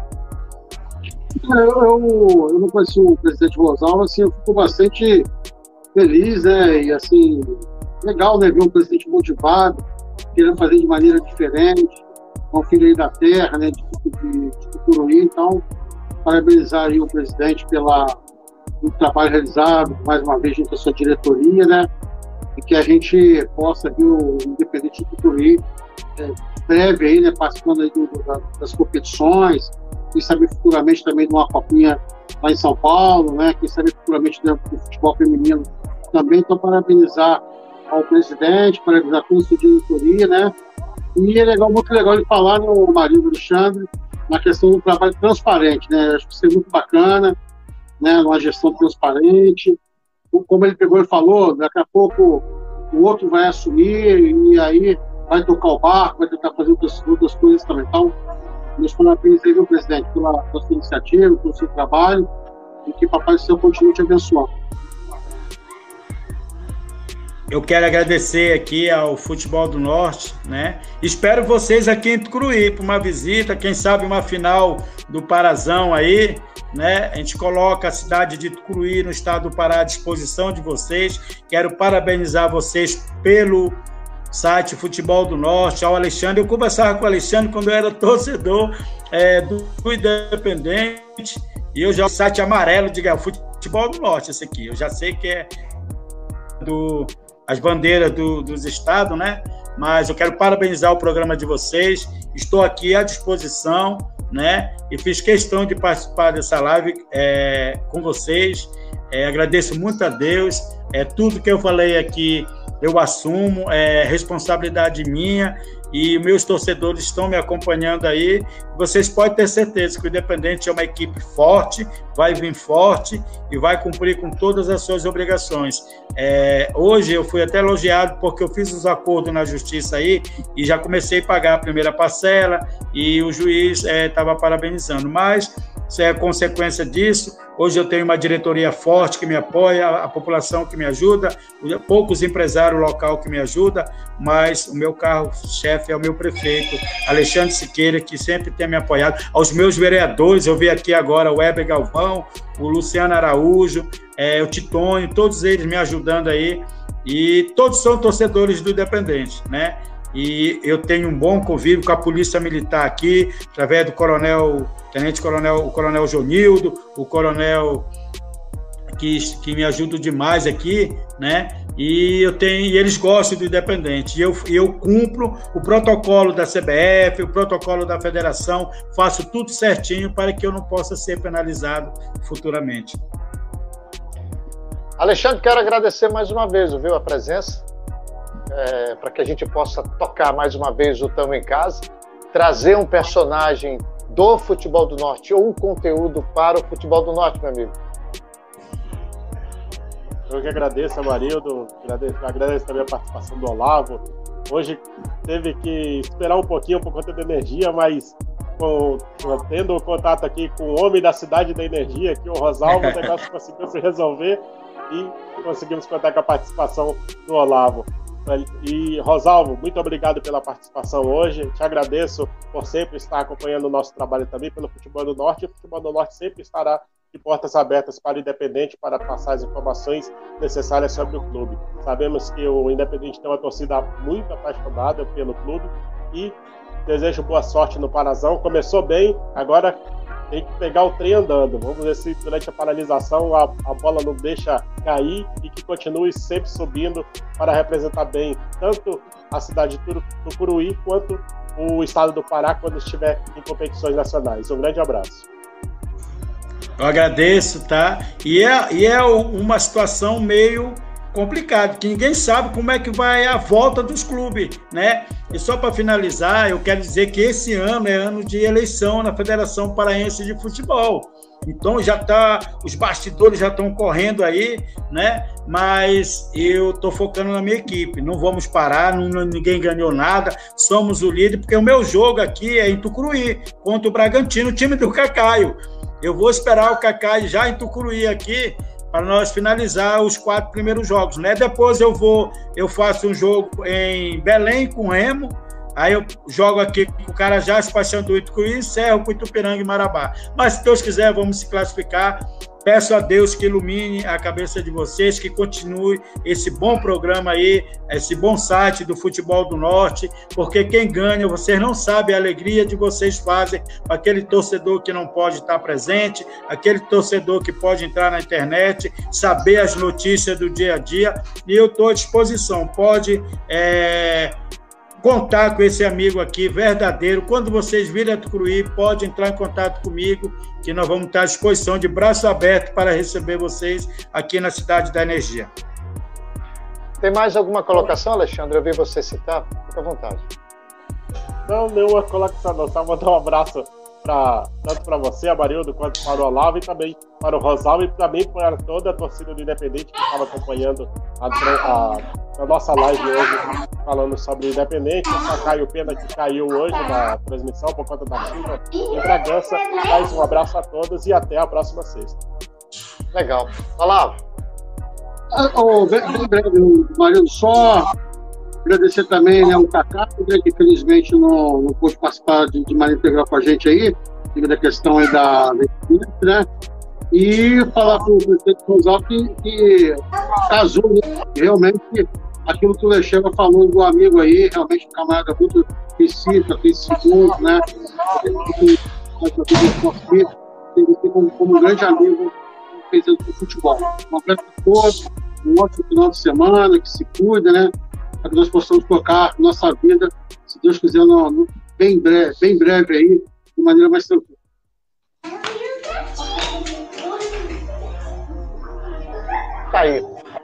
Eu, eu, eu não conheci o presidente Rosalvo, assim, eu fico bastante feliz, né, e assim, legal, né, ver um presidente motivado, querendo fazer de maneira diferente, é um filho aí da terra, né, de, de, de Tucuruí. Então, parabenizar aí o presidente pela, pelo trabalho realizado, mais uma vez junto à sua diretoria, né, e que a gente possa ver o Independente de Tucuruí é, breve aí, né, participando aí do, do, das competições, quem sabe futuramente também de uma copinha lá em São Paulo, né, quem sabe futuramente dentro do futebol feminino também. Então, parabenizar ao presidente, parabenizar toda a sua diretoria, né, e é legal, muito legal ele falar no Marinho do Alexandre na questão do trabalho transparente, né, acho que isso é muito bacana, né, uma gestão transparente, como ele pegou e falou, daqui a pouco o outro vai assumir e aí vai tocar o barco, vai tentar fazer outras, outras coisas também. Então, meus parabéns aí, meu presidente, pela, pela sua iniciativa, pelo seu trabalho, e que Papai do Céu continue te abençoando. Eu quero agradecer aqui ao Futebol do Norte, né? Espero vocês aqui em Tucuruí para uma visita, quem sabe uma final do Parazão aí, né? A gente coloca a cidade de Tucuruí no estado do Pará à disposição de vocês. Quero parabenizar vocês pelo site Futebol do Norte, ao Alexandre. Eu conversava com o Alexandre quando eu era torcedor é, do Independente, e eu já o site amarelo, diga, Futebol do Norte, esse aqui. Eu já sei que é do as bandeiras do, dos estados, né? Mas eu quero parabenizar o programa de vocês. Estou aqui à disposição, né? E fiz questão de participar dessa live é, com vocês. É, agradeço muito a Deus. É, tudo que eu falei aqui eu assumo, é responsabilidade minha, e meus torcedores estão me acompanhando aí. Vocês podem ter certeza que o Independente é uma equipe forte, vai vir forte e vai cumprir com todas as suas obrigações. É, hoje eu fui até elogiado porque eu fiz os acordos na justiça aí e já comecei a pagar a primeira parcela e o juiz estava é, parabenizando, mas isso é consequência disso. Hoje eu tenho uma diretoria forte que me apoia, a população que me ajuda, poucos empresários local que me ajudam, mas o meu carro-chefe é o meu prefeito, Alexandre Siqueira, que sempre tem me apoiado. Aos meus vereadores, eu vi aqui agora o Weber Galvão, o Luciano Araújo, é, o Titônio, todos eles me ajudando aí, e todos são torcedores do Independente, né? E eu tenho um bom convívio com a Polícia Militar aqui, através do coronel, tenente coronel, o coronel Jonildo, o coronel que, que me ajuda demais aqui, né? E eu tenho, e eles gostam do Independente. E eu, eu cumpro o protocolo da C B F, o protocolo da federação, faço tudo certinho para que eu não possa ser penalizado futuramente. Alexandre, quero agradecer mais uma vez, viu, a presença. É, para que a gente possa tocar mais uma vez o Tamo em Casa, trazer um personagem do Futebol do Norte ou um conteúdo para o Futebol do Norte, meu amigo. Eu que agradeço, Amarildo, agradeço, agradeço também a participação do Olavo. Hoje teve que esperar um pouquinho por conta da energia, mas com, tendo contato aqui com o homem da cidade da energia, aqui o Rosalvo, o negócio conseguiu se resolver e conseguimos contar com a participação do Olavo. E, Rosalvo, muito obrigado pela participação hoje. Te agradeço por sempre estar acompanhando o nosso trabalho também pelo Futebol do Norte. O Futebol do Norte sempre estará de portas abertas para o Independente, para passar as informações necessárias sobre o clube. Sabemos que o Independente tem uma torcida muito apaixonada pelo clube e desejo boa sorte no Parazão. Começou bem, agora tem que pegar o trem andando. Vamos ver se durante a paralisação a, a bola não deixa cair e que continue sempre subindo para representar bem tanto a cidade de Tucuruí quanto o estado do Pará quando estiver em competições nacionais. Um grande abraço. Eu agradeço, tá? E é, e é uma situação meio complicado, que ninguém sabe como é que vai a volta dos clubes, né? E só para finalizar, eu quero dizer que esse ano é ano de eleição na Federação Paraense de Futebol. Então já tá, os bastidores já estão correndo aí, né? Mas eu tô focando na minha equipe. Não vamos parar, não, ninguém ganhou nada, somos o líder, porque o meu jogo aqui é em Tucuruí, contra o Bragantino, o time do Cacaio. Eu vou esperar o Cacaio já em Tucuruí aqui, para nós finalizar os quatro primeiros jogos, né? Depois eu vou, eu faço um jogo em Belém com o Remo, aí eu jogo aqui com o Carajás, Paixão do Itucuruí, encerro com Itupiranga e Marabá. Mas, se Deus quiser, vamos se classificar. Peço a Deus que ilumine a cabeça de vocês, que continue esse bom programa aí, esse bom site do Futebol do Norte, porque quem ganha, vocês não sabem a alegria de vocês fazem para aquele torcedor que não pode estar presente, aquele torcedor que pode entrar na internet, saber as notícias do dia a dia, e eu estou à disposição. Pode é, contar com esse amigo aqui, verdadeiro. Quando vocês virem a Tucuruí, pode entrar em contato comigo, que nós vamos estar à disposição, de braço aberto, para receber vocês aqui na Cidade da Energia. Tem mais alguma colocação, Alexandre? Eu vi você citar. Fica à vontade. Não, nenhuma colocação, não. Só mandar um abraço pra, tanto para você, Amarildo, quanto para o Olavo, e também para o Rosalvo, e também para toda a torcida do Independente que estava acompanhando a, a, a nossa live hoje, falando sobre o Independente. Só caiu pena que caiu hoje na transmissão por conta da chuva em Bragança. Mais um abraço a todos e até a próxima sexta. Legal. Olavo. Ah, oh, bem breve, Marildo, só agradecer também, né, o Cacá, que infelizmente não, não pôde participar de, de maneira integral com a gente aí, devido à questão aí da, né, e falar para o presidente Rosalvo que, que casou, né, realmente aquilo que o Alexandre falou do amigo aí, realmente um camarada muito específico, específico, né, como, como um grande amigo fez do futebol. Um abraço a todos, um ótimo final de semana, que se cuida, né? Para que nós possamos tocar nossa vida, se Deus quiser, no, no, bem breve, bem breve aí, de maneira mais tranquila. Tá aí.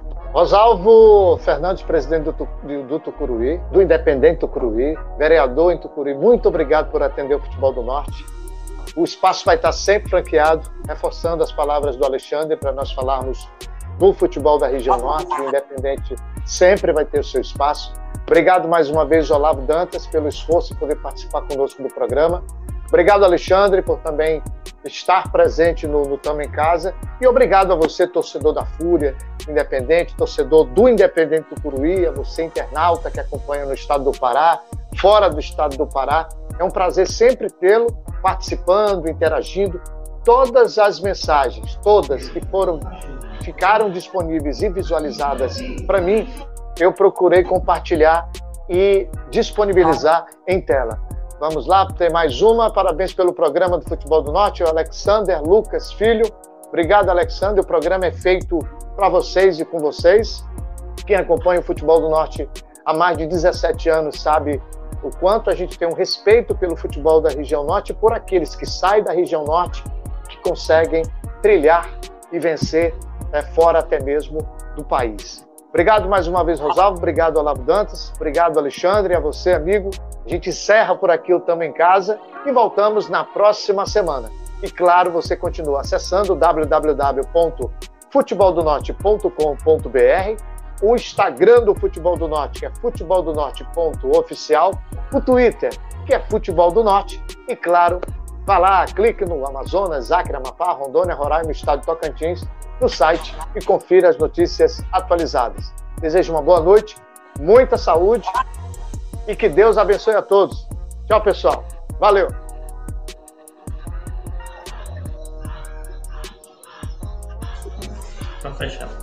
Rosalvo Fernandes, presidente do, do, do Tucuruí, do Independente Tucuruí, vereador em Tucuruí, muito obrigado por atender o Futebol do Norte. O espaço vai estar sempre franqueado, reforçando as palavras do Alexandre para nós falarmos do futebol da região norte. O Independente sempre vai ter o seu espaço. Obrigado mais uma vez, Olavo Dantas, pelo esforço em poder participar conosco do programa. Obrigado, Alexandre, por também estar presente no, no Tamo em Casa. E obrigado a você, torcedor da Fúria Independente, torcedor do Independente Tucuruí, a você, internauta que acompanha no estado do Pará, fora do estado do Pará. É um prazer sempre tê-lo participando, interagindo. Todas as mensagens, todas que foram, ficaram disponíveis e visualizadas para mim, eu procurei compartilhar e disponibilizar em tela. Vamos lá, tem mais uma. Parabéns pelo programa do Futebol do Norte, o Alexander Lucas Filho. Obrigado, Alexander. O programa é feito para vocês e com vocês. Quem acompanha o Futebol do Norte há mais de dezessete anos sabe o quanto a gente tem um respeito pelo futebol da região norte e por aqueles que saem da região norte, que conseguem trilhar e vencer é, fora até mesmo do país. Obrigado mais uma vez, Rosalvo. Obrigado, Olavo Dantas. Obrigado, Alexandre. A você, amigo. A gente encerra por aqui o Tamo em Casa e voltamos na próxima semana. E, claro, você continua acessando w w w ponto futebol do norte ponto com ponto b r, o Instagram do Futebol do Norte, que é futebol do norte ponto oficial, o Twitter, que é Futebol do Norte, e, claro, vá lá, clique no Amazonas, Acre, Amapá, Rondônia, Roraima, Estado de Tocantins, no site e confira as notícias atualizadas. Desejo uma boa noite, muita saúde e que Deus abençoe a todos. Tchau, pessoal. Valeu. Tá fechado.